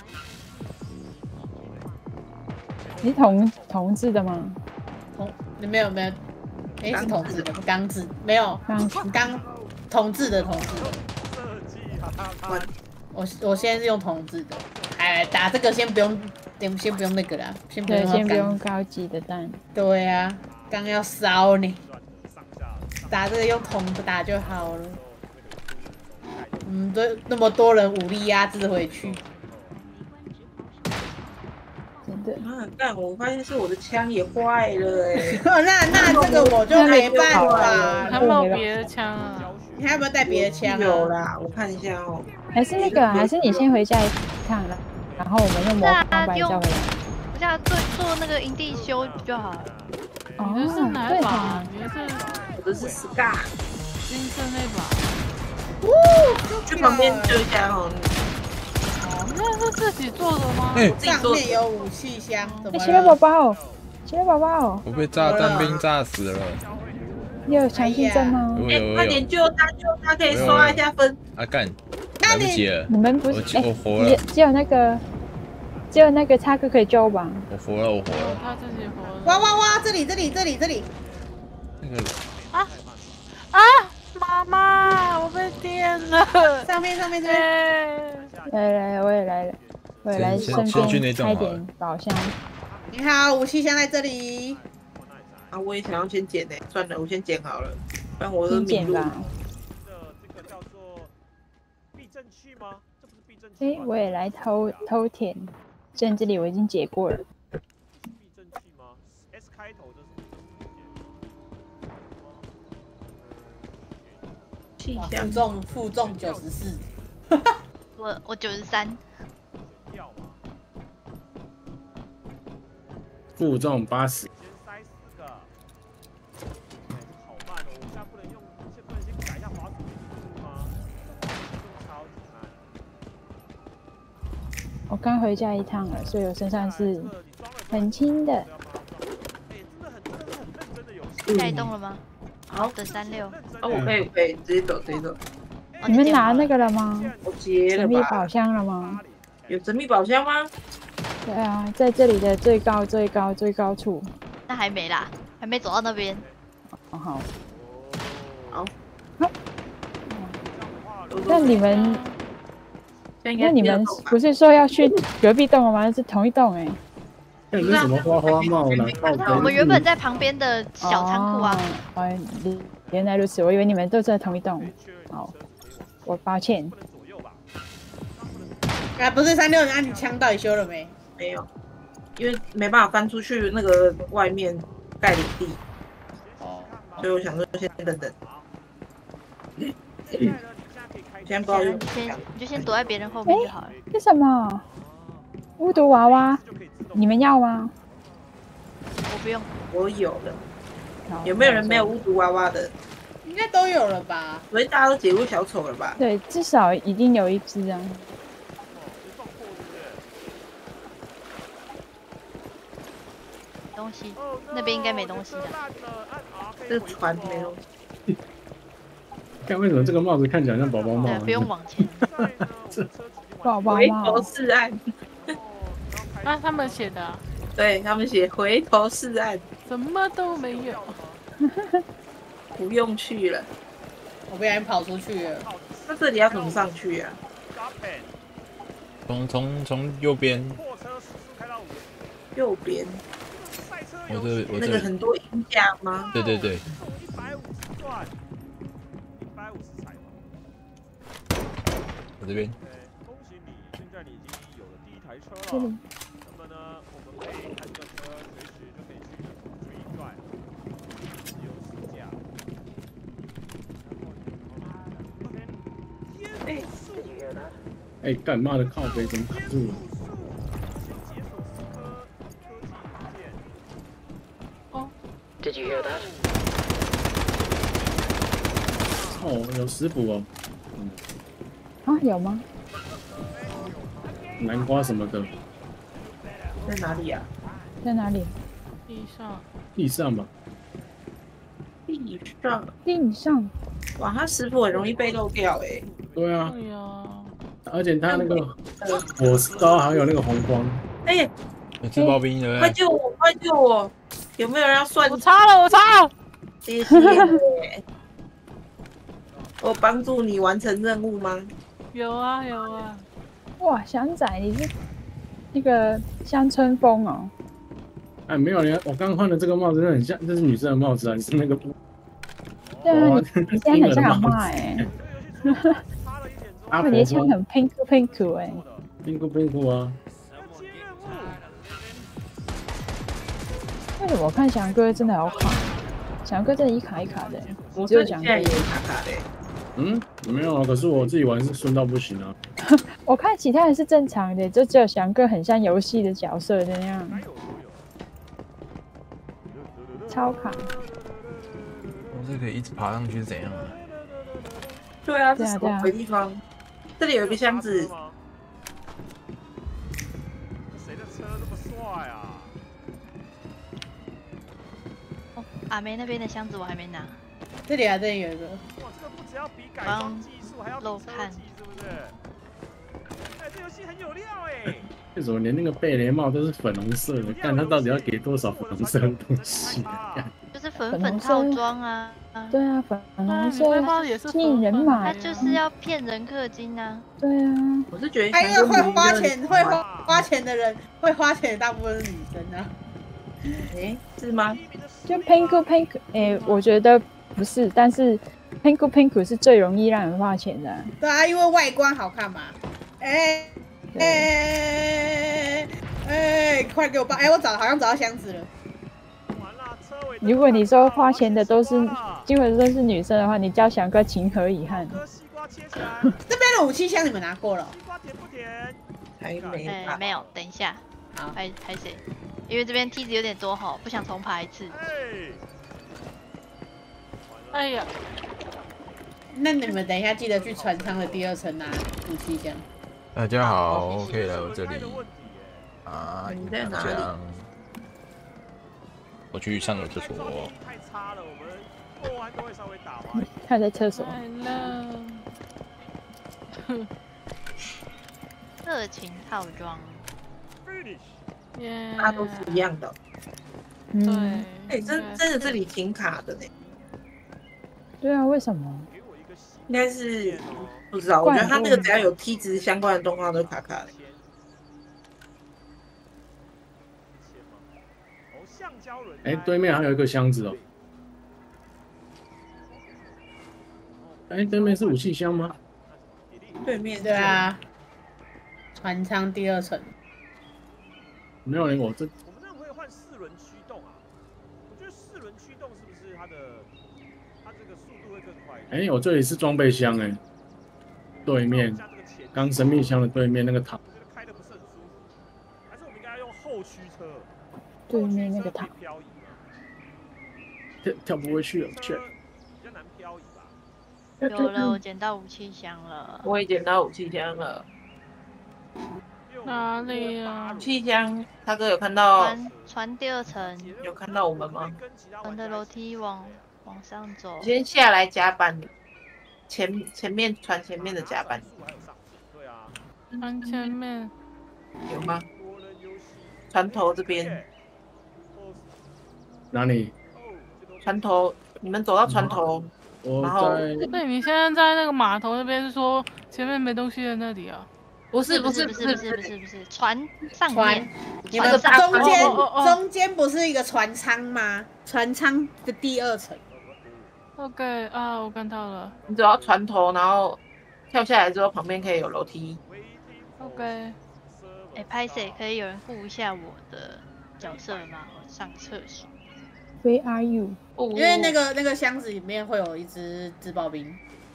你同志的吗？ 没有，是同志的，钢制没有，钢同志的。我现在是用同志的，打这个先不用那个啦，先不用高级的弹。 对啊，刚要烧你，打这个用铜打就好了。那么多人武力压制回去， 真的。 干！我发现是我的枪也坏了哎。 那这个我就没办法。 还没有别的枪啊？ 你还有没有带别的枪？ 有啦，我看一下哦。 还是那个，还是你先回家一趟了，然后我们用魔法把你叫回来。 我现在做那个营地修就好了。 你的是哪一把？ 我的是 Scar， 金色那把。 去旁边救一下哦。 那是自己做的吗？ 上面有武器箱。 小宝宝， 我被炸弹兵炸死了。 你有强心针吗？ 快点救他，可以刷一下分。 啊干！来不及了。 你们不是？ 我活了。 只有那个叉哥可以救吧？ 我活了。 他自己活了。 哇！这里。 那个。 妈妈，我被电了。 上面。 来，我也来了。我也来顺便开点宝箱。 你好，武器箱在这里。 啊，我也想要先捡算了，我先捡好了，不然我都迷路。 这个叫做避震器吗？这不是避震器。 我也来偷舔。虽然这里我已经解过了。 避震器吗 ？S 开头的。 负重94。 我93。 负重80。 我刚回家一趟了，所以我身上是很轻的。 下一栋了吗？好，等36。 我可以直接走。 你们拿那个了吗？ 我结了吧。 神秘宝箱了吗？ 有神秘宝箱吗？ 对啊，在这里的最高处。 那还没啦，还没走到那边。 好。 那你们不是说要去隔壁栋了吗？是同一栋哎。 那什么花帽呢？ 我们原本在旁边的小仓库啊。 原来如此，我以为你们都在同一栋。好，我抱歉。 不是36，你枪到底修了没？ 没有，因为没办法翻出去那个外面盖领地。所以我想说先等。先不要用， 你就先躲在别人后面就好了。 这什么？巫毒娃娃，你们要吗？ 我不用， 我有了。有没有人没有巫毒娃娃的？ 应该都有了吧？ 所以大家都解过小丑了吧？ 对，至少一定有一只啊。 东西那边应该没东西的。 这个船没东西。 看为什么这个帽子看起来像宝宝帽？ 对，不用往前。 宝宝回头是岸。 啊，他们写的、啊。 对他们写回头是岸， 什么都没有， 不用去了。 我不小心跑出去了。 那这里要怎么上去啊？ 从右边。 右边。 我那个很多音架吗？ 对对对。我这边。 恭喜你，现在你已经有了第一台车了。那么呢，我们可以看这个车，随时就可以去一转，自由试驾。 哎，干嘛的靠背怎么卡住了？ 哦 Did you hear that？ 哦，有食补哦。 啊，有吗？ 南瓜什么的。 在哪里啊？ 在哪里？ 地上。 地上吧。 地上。 哇，它食谱很容易被漏掉哎。 对啊。 对呀。 而且它那个火烧还有那个红光。 哎， 有吃刨冰的。 快救我！快救我！有没有人要算？ 我擦了，我擦了。 谢谢。我帮助你完成任务吗？ 有啊有啊。 哇，祥仔，你是那个乡村风哦。 哎，没有，我刚换的这个帽子真的很像，这是女生的帽子啊，你是那个。 对啊，你现在很像阿嬷哎。你的枪很 pink 哎。 pink 啊。 为什么我看翔哥真的好卡？翔哥真的一卡一卡的， 我只有翔哥也卡卡的。 嗯，没有啊，可是我自己玩是顺到不行啊。 我看其他人是正常的，就只有翔哥很像游戏的角色那样，超卡。 我这可以一直爬上去是怎样啊？ 对啊，这是什么鬼地方？这里有一个箱子。 谁的车那么帅啊？ 哦，阿梅那边的箱子我还没拿。 这里有一个。 哇，这个不只要比改装技术，还要比车技，是不是？哎，这游戏很有料哎。 为什么连那个贝雷帽都是粉红色的？看他到底要给多少粉红色的东西？ 就是粉套装啊。 对啊，粉红色吸引人买。 他就是要骗人氪金啊。 对啊， 我是觉得他因为会花钱的人，会花钱的大部分是女生啊。 哎，是吗？ 就 pink， 哎，我觉得不是，但是 pink 是最容易让人花钱的。 对啊，因为外观好看嘛。快给我报！我好像找到箱子了。 如果你说花钱的都是基本都是女生的话，你叫翔哥情何以堪？ 这边的武器箱你们拿过了？ 还没。 没有，等一下。好，拍谁？因为这边梯子有点多哈，不想重爬一次。 哎呀， 那你们等一下记得去船舱的第2层拿武器箱。 大家好，可以来我这里啊。 你在哪里？ 我去上个厕所。 太差了，我们过完都会稍微打滑。 他在厕所。 热情套装。 它都是一样的。 对。 哎，真的这里挺卡的呢。 对啊，为什么？ 应该是不知道，我觉得它那个只要有梯子相关的动画都卡卡的。 哎，对面还有一个箱子哦。哎，对面是武器箱吗？ 对面对啊，船舱第2层。 没有人，我们这样可以换4轮驱动啊？我觉得4轮驱动是不是它这个速度会更快？ 哎，我这里是装备箱哎，对面，刚神秘箱的对面那个塔。 我觉得开的不是很舒服，还是我们应该用后驱车？ 对面那个塔。 跳不回去了，去。 比较难漂移吧？ 有了，我捡到武器箱了。 我也捡到武器箱了。 哪里啊？ 武器箱，他哥有看到？ 船第2层。 有看到我们吗？ 船的楼梯往上走。 先下来甲板，前面船前面的甲板。 对啊。 船前面有吗？船头这边。 哪里？ 船头，你们走到船头。 我在。 对，你现在在那个码头那边，是说前面没东西的那里啊？ 不是，船上面， 你们中间不是一个船舱吗？船舱的第2层。 OK 啊，我看到了。 你走到船头，然后跳下来之后，旁边可以有楼梯。 OK。 拍谁可以有人顾一下我的角色吗？我上厕所。 Where are you？ 因为那个箱子里面会有一只自爆兵。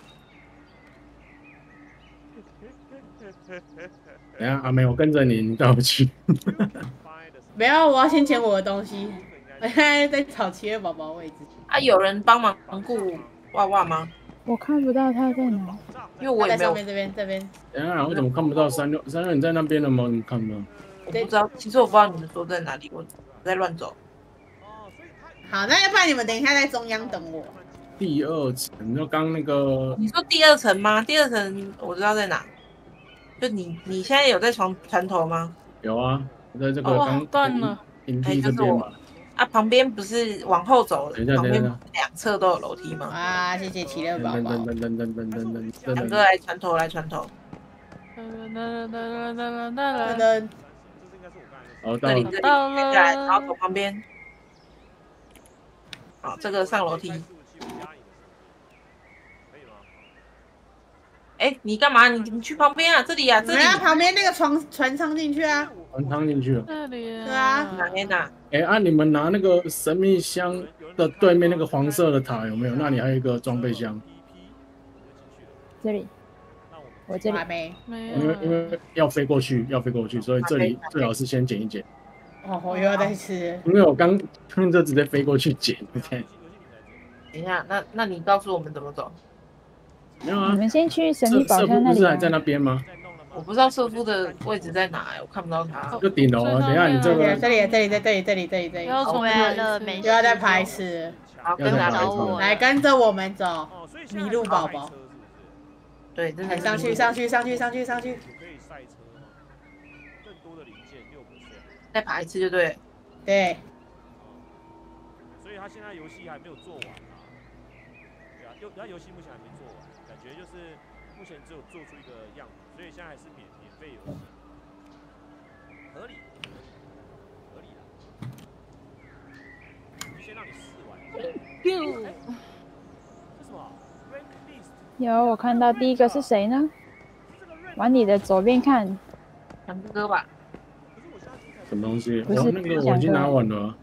等下阿梅，我跟着你，你带我去。 不要，我要先捡我的东西。我现在在找奇乐宝宝位置。 啊，有人帮忙顾娃娃吗？ 我看不到他在哪， 因为我也没有。 这边。 等下，我怎么看不到36你在那边了吗？你看不到？ 我不知道，其实我不知道你们说在哪里，我在乱走。 好，那要不然你们等一下在中央等我。 第2层，就刚那个。 你说第2层吗？第2层我知道在哪。就你现在有在船头吗？ 有啊，我在这个刚断了。 营地这边嘛。 啊，旁边不是往后走，旁边2侧都有楼梯吗？ 啊，谢谢奇乐宝宝。 两个来船头，来船头。 好， 这里到了， 然后走旁边。好，这个上楼梯。哎，你干嘛？你去旁边啊？这里啊，这里。 旁边那个船舱进去啊。 船舱进去了。 这里。 对啊。 哪边哪？ 哎，你们拿那个神秘箱的对面那个黄色的塔有没有？那里还有一个装备箱。 这里。我这里没有。因为要飞过去，所以这里最好是先捡一捡。 哦，我又要再吃。 因为我刚就直接飞过去捡。 等一下，那你告诉我们怎么走？ 没有啊， 你们先去神秘宝箱那里。 不是还在那边吗？ 我不知道社夫的位置在哪，我看不到他。 就顶楼啊！等一下你这个这里。 要回来了，没事。 又要再爬一次。 好，跟着我。 来，跟着我们走。迷路宝宝。 对，真的上去。 再爬一次就对。 对。 所以他现在游戏还没有做完啊。对啊，他游戏目前还没做完，感觉就是目前只有做出一个样子，所以现在还是免费游戏，合理啦。就先让你试玩。这什么 ？Rank list？ 有，我看到第一个是谁呢？往你的左边看， 强哥吧。 什么东西？ 不是那个我已经拿完了。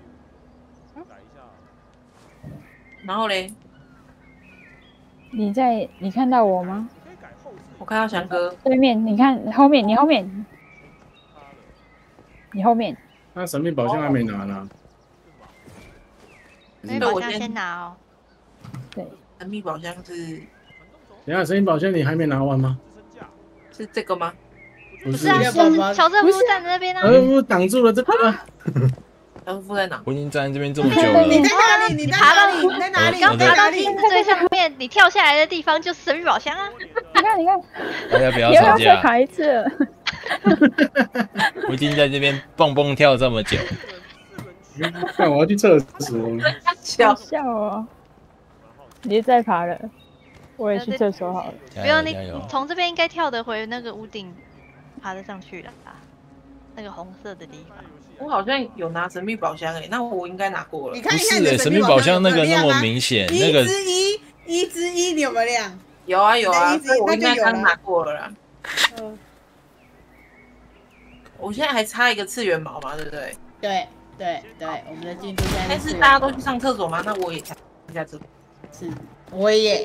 然后嘞？ 你看到我吗？ 我看到翔哥。 对面，你看后面，你后面。 那神秘宝箱还没拿呢。 神秘宝箱先拿哦。 对， 神秘宝箱是。 等下，神秘宝箱你还没拿完吗？ 是这个吗？ 不是啊，就是乔瑟夫站在那边啊。 挡住了这个。 乔瑟夫在哪？ 我已经站在这边这么久了。 你在哪里？你在哪里？ 刚爬到梯子最上面，你跳下来的地方就是神秘宝箱啊！ 你看， 大家不要吵架。 再爬一次了。 我已经在这边蹦蹦跳这么久。 看，我要去厕所。 笑哦！别再爬了，我也去厕所好了。 不用，你从这边应该跳得回那个屋顶，爬得上去了吧？那个红色的地方。 我好像有拿神秘宝箱那我应该拿过了。 你看不是神秘宝箱那个那么明显，那个 1之1你有没有亮？ 有啊，我应该刚拿过了啦。我现在还差一个次元毛嘛，对不对？ 对，我们的进度现在。 但是大家都去上厕所吗？那我也才一下厕所。 是，我也。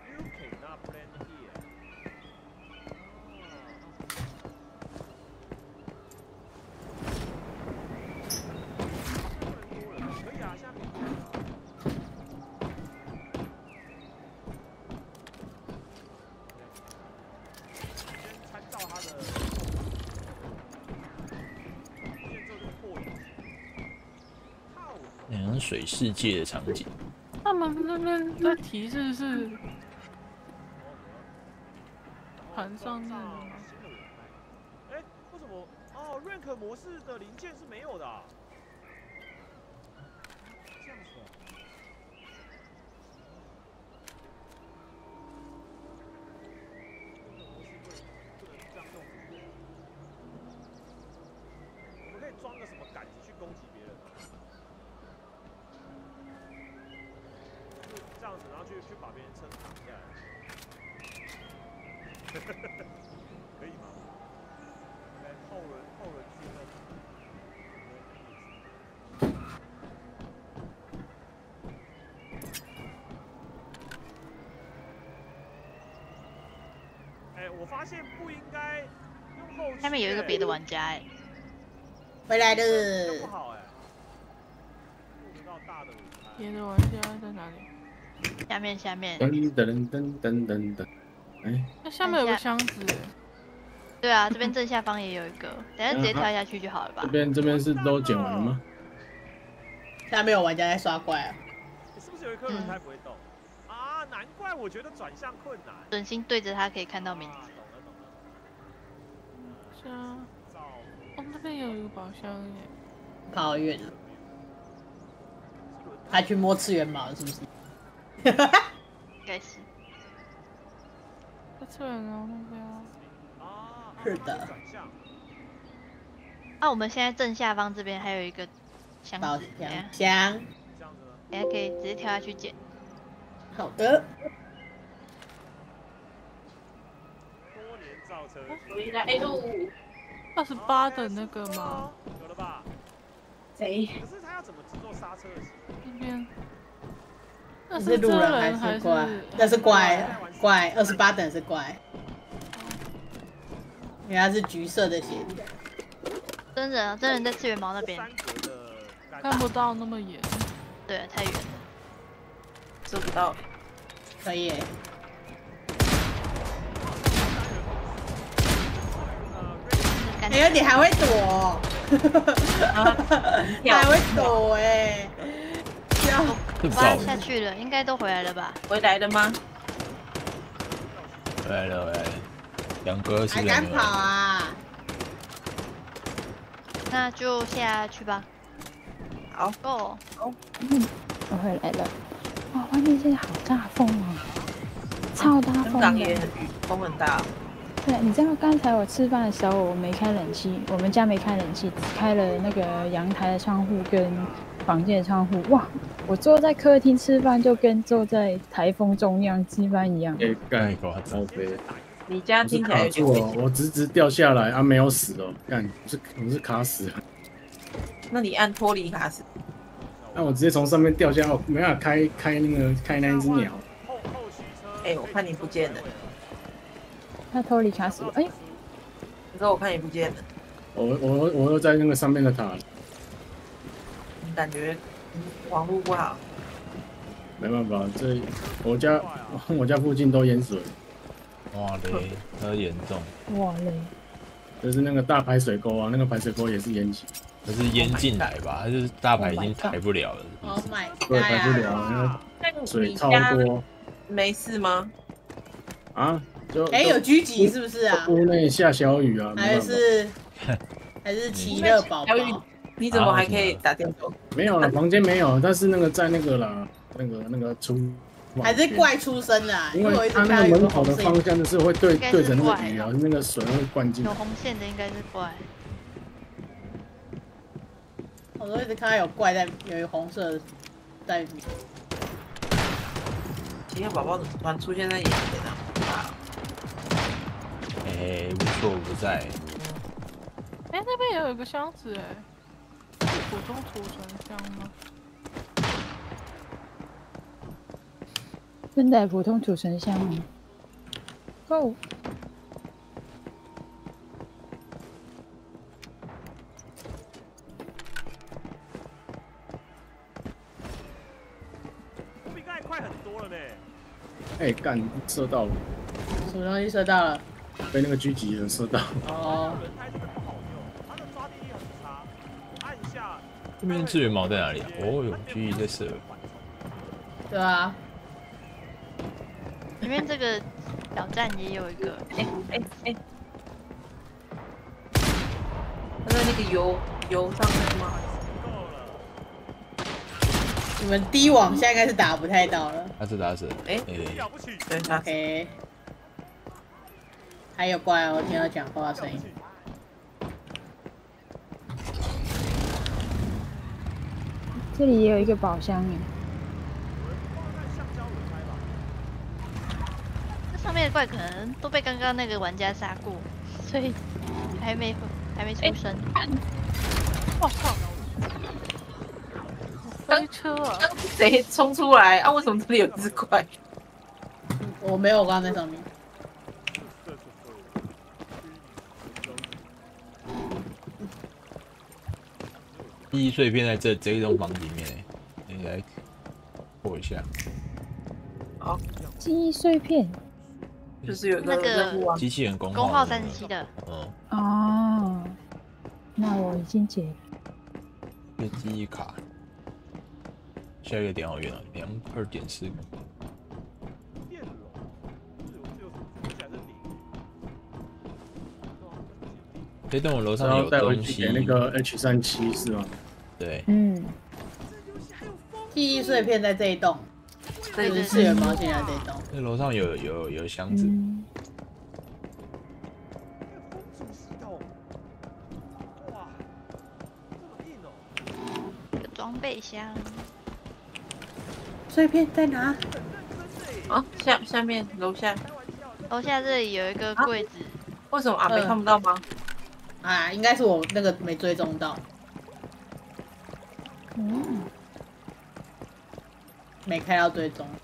像水世界的场景。 他们那边在提示是船上面的吗？ 什么？哦 ，rank 模式的零件是没有的、啊。这样子、啊。不能这样用。我们可以装个什么杆子去攻击别人吗？就是这样子，然后去把别人撑挡下来。可以吗？来后轮自动。哎，我发现不应该用后期。 下面有一个别的玩家哎。 回来了。 不好哎。获得到大的舞台。 别的玩家在哪里？ 下面。 噔。哎， 那下面有个箱子。 对啊，这边正下方也有一个，等下直接跳下去就好了吧？ 这边是都捡完了吗？ 下面有玩家在刷怪啊。 是不是有一颗轮胎不会动？啊，难怪我觉得转向困难。 准心对着它可以看到名字。 是啊。哦，那边有一个宝箱耶。 跑好远了。还去摸次元宝了是不是？应该是。 在次元哦那边。 是的。 啊，我们现在正下方这边还有一个箱子， 箱， 等下可以直接跳下去捡。 好的。 多年造车， 回来喽。 28的那个吗？ 有了吧？ 谁？ 可是他要怎么制作刹车？ 这边。 那是路人还是怪？那是怪，28等是怪。因为它是橘色的鞋子。 真人在次元毛那边。 看不到那么远。 对，太远了。 做不到。 可以。哎呦，你还会躲？你还会躲哎！ 挖下去了，应该都回来了吧？ 回来了吗？ 回来了。两个是还敢跑啊？ 那就下去吧。 好 ，Go。 我回来了。哇，外面现在好大风啊，超大风的。 香港也风很大。 对，你知道刚才我吃饭的时候我没开冷气，我们家没开冷气，只开了那个阳台的窗户跟房间的窗户。哇，我坐在客厅吃饭就跟坐在台风中央吃饭一样。 干夸张呗！ 你家听起来有我直掉下来啊，没有死哦，干我是卡死了。 那你按脱离卡死。 那我直接从上面掉下来，没办法开那一只鸟。 哎，我看你不见了。 他脱离卡死了，哎， 可是我看你不见了。 我又在那个上面的塔。 感觉网络不好。 没办法，这我家附近都淹水。 哇嘞，很严重。 哇嘞， 就是那个大排水沟啊，那个排水沟也是淹起。 可是淹进来吧，它就是大排已经抬不了了。 Oh my god！ 对，抬不了，那水超多。 没事吗？ 啊？ 有狙击是不是啊？ 屋内下小雨啊， 还是奇乐宝宝？ 你怎么还可以打电动？ 没有了，房间没有，但是那个在那个啦，那个出。 还是怪出生的， 因为它那个门口的方向就是会对着那个雨啊，那个水会灌进。 有红线的应该是怪。 我都一直看到有怪在，有一个红色的在。 奇乐宝宝怎么突然出现在眼前啊？ 哎，无所不在。 哎，那边也有一个箱子哎，是普通储存箱吗？ 真的普通储存箱吗 ？Go。 我比刚才快很多了呢。 哎，干射到了。 什么东西射到了？ 被那个狙击人射到。 哦。 轮胎真的不好用，它的抓地力很差。我按一下。 这边资源毛在哪里啊？哦哟，狙击在射。 对啊。 里面这个小站也有一个， 在那个油上面吗？ 你们低网现在应该是打不太到了。 打死。 哎，对 ，OK。还有怪哦，我听到讲话的声音。 这里也有一个宝箱耶。 这上面的怪可能都被刚刚那个玩家杀过，所以还没出生。 我操！飞车啊！ 谁冲出来啊？为什么这里有只怪？ 我没有，我刚刚在上面。 记忆碎片在这一栋房子里面，你来破一下。 好， 记忆碎片就是有那个机器人工号37的。 哦，那我已经解。 一个记忆卡，下一个点好远啊，2.4。这栋楼上有东西。 那个 H37是吗？ 对。 记忆碎片在这一栋，就是次元毛线在这一栋。 那楼上有箱子。 装备箱。 碎片在哪？ 啊，下面楼下这里有一个柜子。 为什么阿美看不到吗？ 啊，应该是我那个没追踪到。没开到追踪。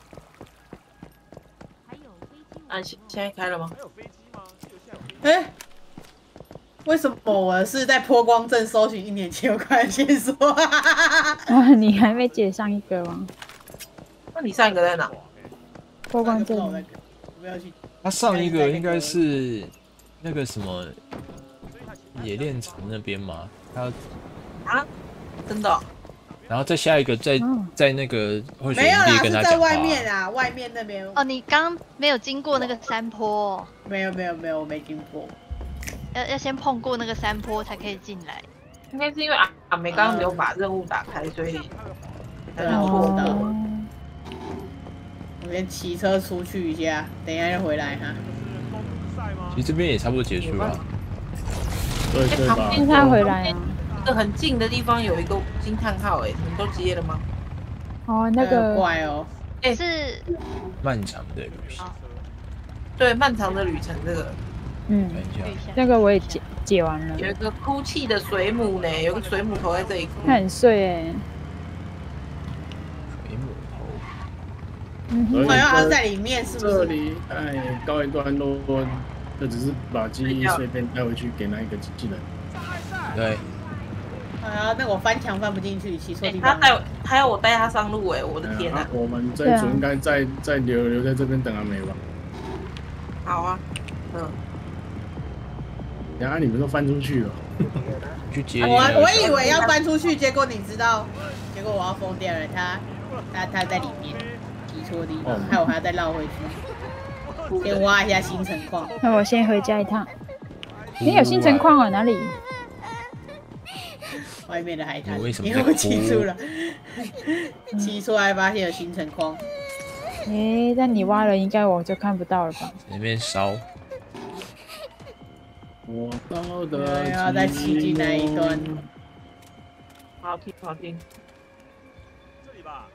啊，现在开了吗？ 哎，为什么我是在波光镇搜寻1年前有关的线索？ 啊，你还没解上一个吗？ 那你上一个在哪？ 波光镇。 我不要去。 他上一个应该是那个什么冶炼厂那边嘛？他啊，真的、哦？ 然后再下一个在那个会水营地跟他讲话。 没有啦，是在外面啊，外面那边。 哦，你刚没有经过那个山坡。 没有，我没经过。 要先碰过那个山坡才可以进来。 应该是因为阿美刚刚没有把任务打开，所以才能做到。 我先骑车出去一下，等一下就回来哈。 其实这边也差不多结束了。 对吧？ 让他回来啊。 这很近的地方有一个惊叹号，哎，你们都接了吗？ 哦，那个怪哦， 是漫长的旅程。 对，漫长的旅程这个。 那个我也解完了。 有一个哭泣的水母呢，有个水母头在这里哭。 它很碎哎。 水母头。 好像它在里面，是不是？ 这里告一段落，这只是把记忆碎片带回去给那一个机器人。 对。 啊，那我翻墙翻不进去，骑错地方。 他要我带他上路哎，我的天哪！ 我们这一组应该再留在这边等阿美吧。 好啊， 然后你们都翻出去了， 去接。 我以为要翻出去，结果你知道，结果我要疯掉了。他在里面，骑错地方，害我还要再绕回去。先挖一下新城矿。 那我先回家一趟。你有新城矿啊？哪里？ 外面的海滩， 因为我骑出了，骑出来发现有新城矿。 但你挖了，应该我就看不到了吧？ 那边烧。 我到的要再骑进那一段。 好听，好听。 这里吧。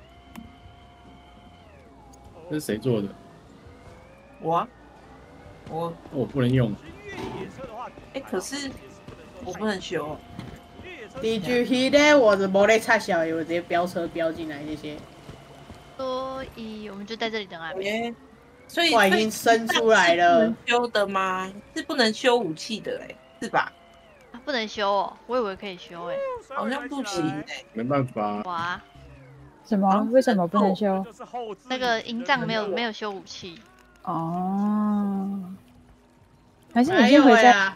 这是谁做的？ 我不能用。 可是我不能修。 Did you hear that？ 我的没在插小，我直接飙车飙进来这些。 所以我们就在这里等啊。 所以我已经生出来了。 能修的吗？是不能修武器的是吧？ 不能修哦，我以为可以修好像不行没办法。 哇。 什么？为什么不能修？ 那个营帐没有修武器。 哦。还是你先回家？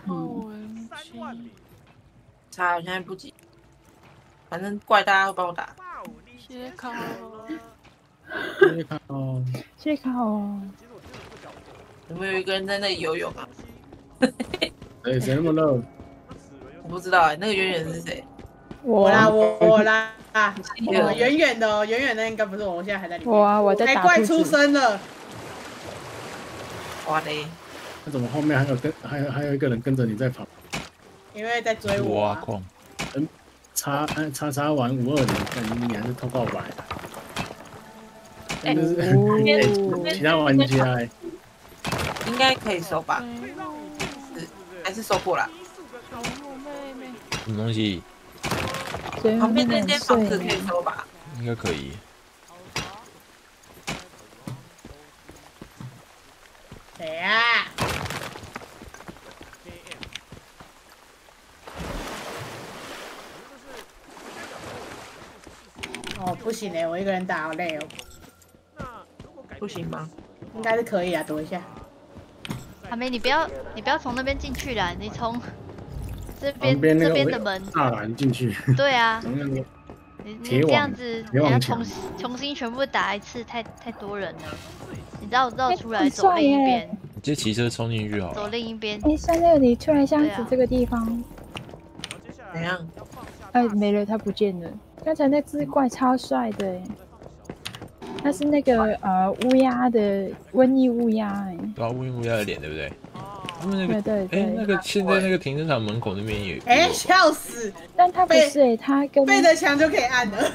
差，我现在不急，反正怪大家会帮我打。 切烤， 切烤。 有没有一个人在那里游泳啊？ 谁那么热？ 我不知道哎，那个圆圆是谁？ 我啦，远远的哦，远远的应该不是我，我现在还在里面。 我在打海怪出生了。 哇嘞！ 那怎么后面还有一个人跟着你在跑？ 因为在追我。 挖矿。 叉完520，但你还是偷告白。真的是其他玩家应该可以收吧？还是收过了？ 什么东西？ 旁边那间房子可以收吧？ 应该可以。 谁啊？哦，不行嘞，我一个人打好累哦。 不行吗？ 应该是可以啊，躲一下。 阿梅，你不要从那边进去啦，你从这边的门栅栏进去。 对啊。你这样子，你要重新全部打一次，太多人了。你绕出来走另一边。 你直接骑车冲进去好了。 走另一边。 36，你出来箱子这个地方。 怎样？ 没了，他不见了。刚才那只怪超帅的哎，它是那个乌鸦的瘟疫乌鸦哎。 对啊，瘟疫乌鸦的脸对不对？他们那个对， 那个现在那个停车场门口那边也笑死！ 但他不是哎，他跟背着墙就可以按了，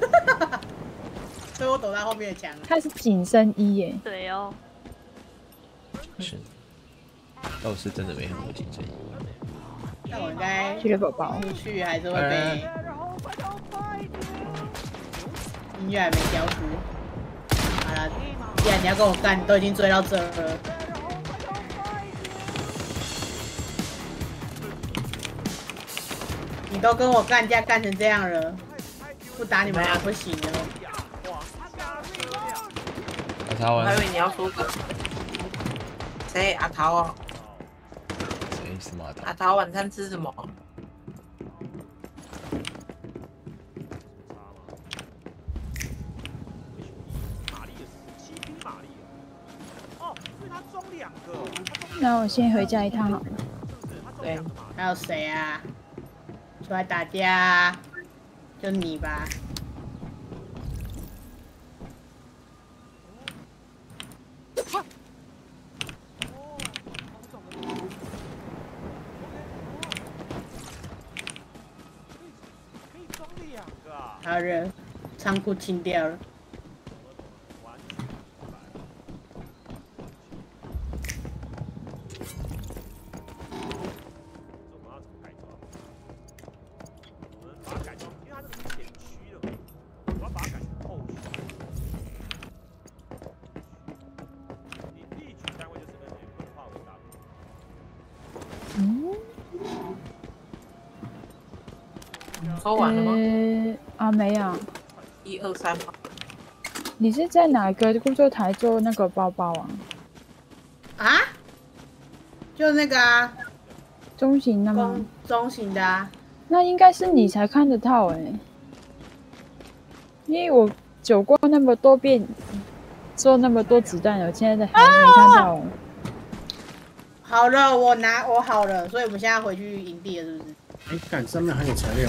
所以我躲在后面的墙。 他是紧身衣耶。 对哦。 是，倒是真的没很多紧身衣。 那我应该去了宝宝出去还是会被音乐还没交出。好了，既然你要跟我干，你都已经追到这了。你都跟我干架干成这样了，不打你们俩不行了。 我还以为你要说个谁阿桃哦？ 谁什么阿桃？ 阿桃晚餐吃什么？ 那我先回家一趟好了。 对，还有谁啊？出来打架，就你吧。好热，仓库清掉了。 收完了吗？ 没有。 1、2、3吗？ 你是在哪个工作台做那个包包啊？ 啊？就那个啊， 中型的吗？ 中型的啊。 那应该是你才看得到哎，因为我走过那么多遍，做那么多子弹，我现在还没看到。 好了，我好了，所以我们现在回去营地了，是不是？ 看上面还有材料。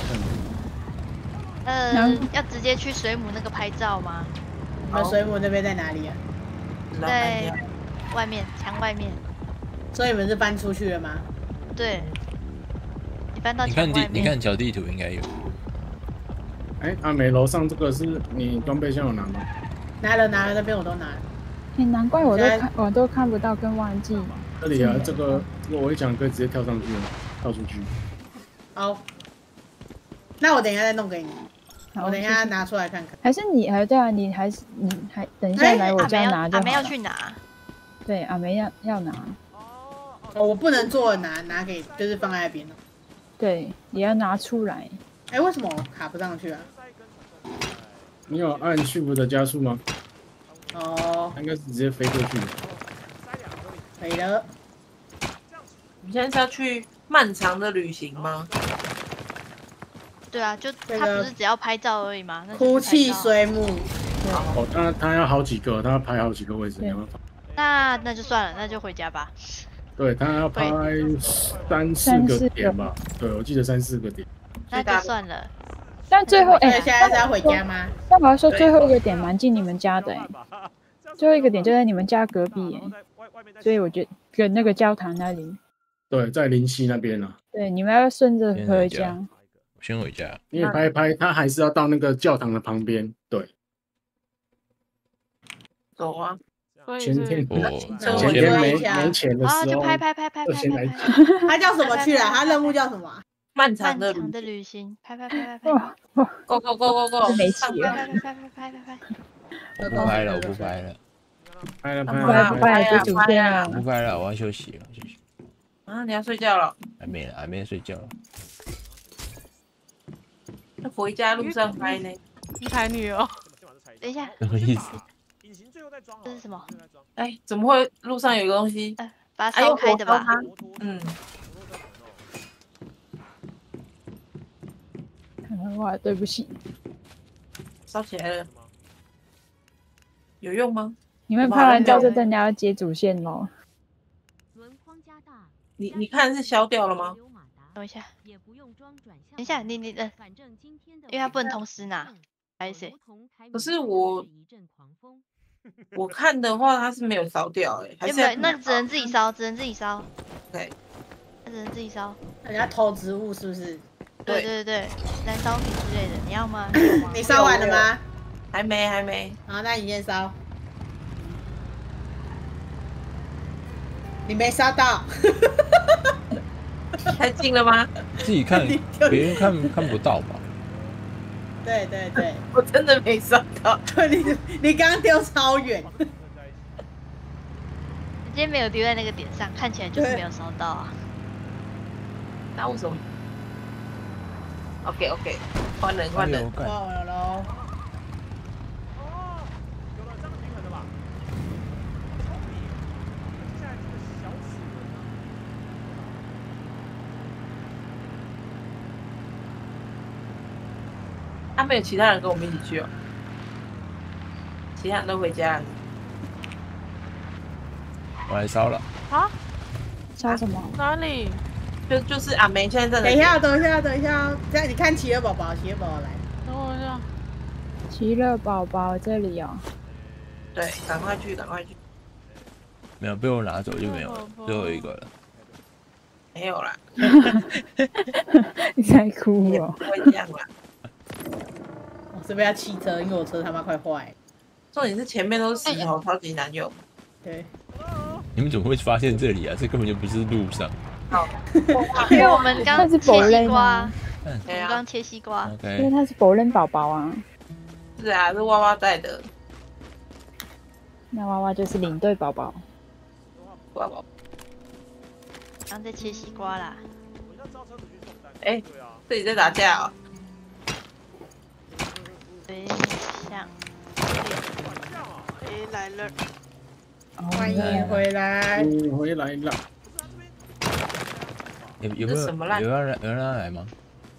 要直接去水母那个拍照吗？ 你们水母那边在哪里啊？ 在外面，墙外面。 所以你们是搬出去了吗？ 对。你搬到墙外面。 你看小地图应该有。 阿美楼上这个是你装备箱有拿吗？ 拿了，那边我都拿了。 难怪我都看不到，跟忘记。 这里啊，这个我一讲可以直接跳上去了，跳出去。 好，那我等一下再弄给你。我等一下拿出来看看。 还是你对啊，你还等一下来我家拿就好了。 阿梅要去拿。 对，阿梅要拿。 我不能做拿给，就是放在那边了。 对，也要拿出来。 为什么我卡不上去啊？ 你有按 Shift 的加速吗？应该是直接飞过去。 可以了。 你现在是要去漫长的旅行吗？ 对啊，就他不是只要拍照而已吗？ 哭泣水母。 他要好几个，他要拍好几个位置，没办法。 那就算了，那就回家吧。 对他要拍3、4个点吧？对，我记得3、4个点。 那就算了。 但最后现在是要回家吗？ 但我要说最后一个点蛮近你们家的最后一个点就在你们家隔壁所以我觉得跟那个教堂那里。 对，在林溪那边啊。 对，你们要顺着回家。 我先回家。 因为拍他还是要到那个教堂的旁边。对。 走啊！ 前天没钱的时候， 就拍。 他叫什么去了？他任务叫什么？ 漫长的旅行。拍。 Go！ 没气了。 拍。 我不拍了，我不拍了。 拍了， 主线啊！ 不拍了，我要休息了， 啊，你要睡觉了？ 还没睡觉。 那回家路上拍呢？ 一台女哦。 等一下。 什么意思？ 这是什么？ 哎，怎么会路上有个东西？ 把它烧开的吧？ 哇，对不起。 烧起来了。有用吗？ 你们拍完照就真的要接主线咯。 你看是消掉了吗？ 等一下，等一下，你因为它不能同时拿，还是谁？ 可是我看的话，它是没有烧掉还是那只能自己烧， 对， 那只能自己烧。 人家投植物是不是？ 对，燃烧品之类的，你要吗？ 你烧完了吗？ 还没。 好，那你先烧。你没烧到。 太近了吗？ 自己看，别人看不到吧？ 对， 我真的没烧到。 你刚刚丢超远。 你今天没有丢在那个点上，看起来就是没有烧到啊。 那为什么 ？OK， 换人。 换我了喽。 有了，这样平衡了吧？现在这个小齿轮呢？ 没有其他人跟我们一起去哦，其他人都回家了。 我来烧了。 啊？ 烧什么？ 哪里？ 就是阿梅现在在。 等一下，这样你看奇乐宝宝来。 等我一下。 奇乐宝宝这里哦。 对，赶快去。 没有被我拿走就没有了，最后一个了。 没有啦。 你在哭哦？ 不会这样啦。 我是不是要汽车？因为我车他妈快坏。 重点是前面都是石头，超级难用。 对。 你们怎么会发现这里啊？这根本就不是路上。 因为我们刚切西瓜，我们刚切西瓜。 因为他是宝人宝宝啊。 是啊，是娃娃带的。 那娃娃就是领队宝宝。 娃娃。 刚在切西瓜啦。 哎，这里在打架哦。 对象。 来了。 欢迎回来。 回来了。 有没有人要来吗？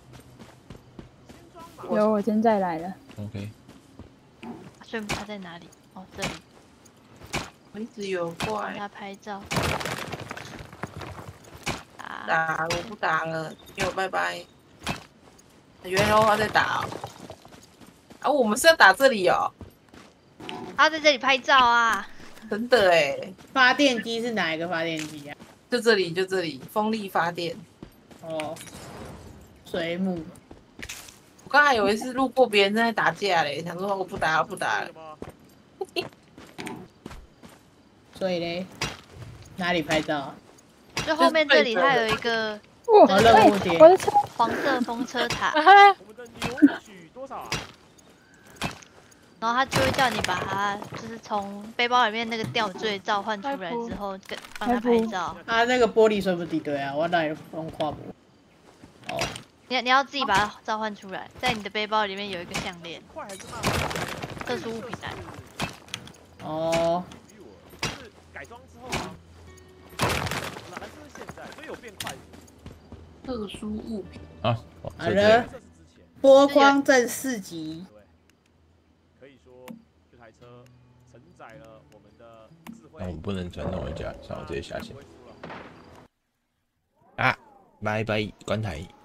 有，我现在来了。 OK。 所以他在哪里？哦，这里。 我一直有怪。 他拍照。 打，我不打了，给我拜拜。原来我在打啊！我们是要打这里哦。 他在这里拍照啊！ 真的哎。 发电机是哪一个发电机啊？ 就这里，风力发电。 哦。水母。 我刚才以为是路过别人在打架嘞，想说我不打了。 所以嘞，哪里拍照？ 就后面这里，它有一个任务点， 黄色风车塔。 我们的牛许多少啊？ 然后他就会叫你把它，就是从背包里面那个吊坠召唤出来之后，帮他拍照。 啊，那个玻璃水不抵对啊，我哪有用跨步？哦， 你要自己把它召唤出来，在你的背包里面有一个项链，特殊物品来。 哦。 就是改装之后啊，还是现在，所以有变快。 特殊物品啊， 好了，波光镇4级。 可以说这台车承载了我们的智慧。 那我不能转到我家，算我直接下线。 啊，拜拜，关台。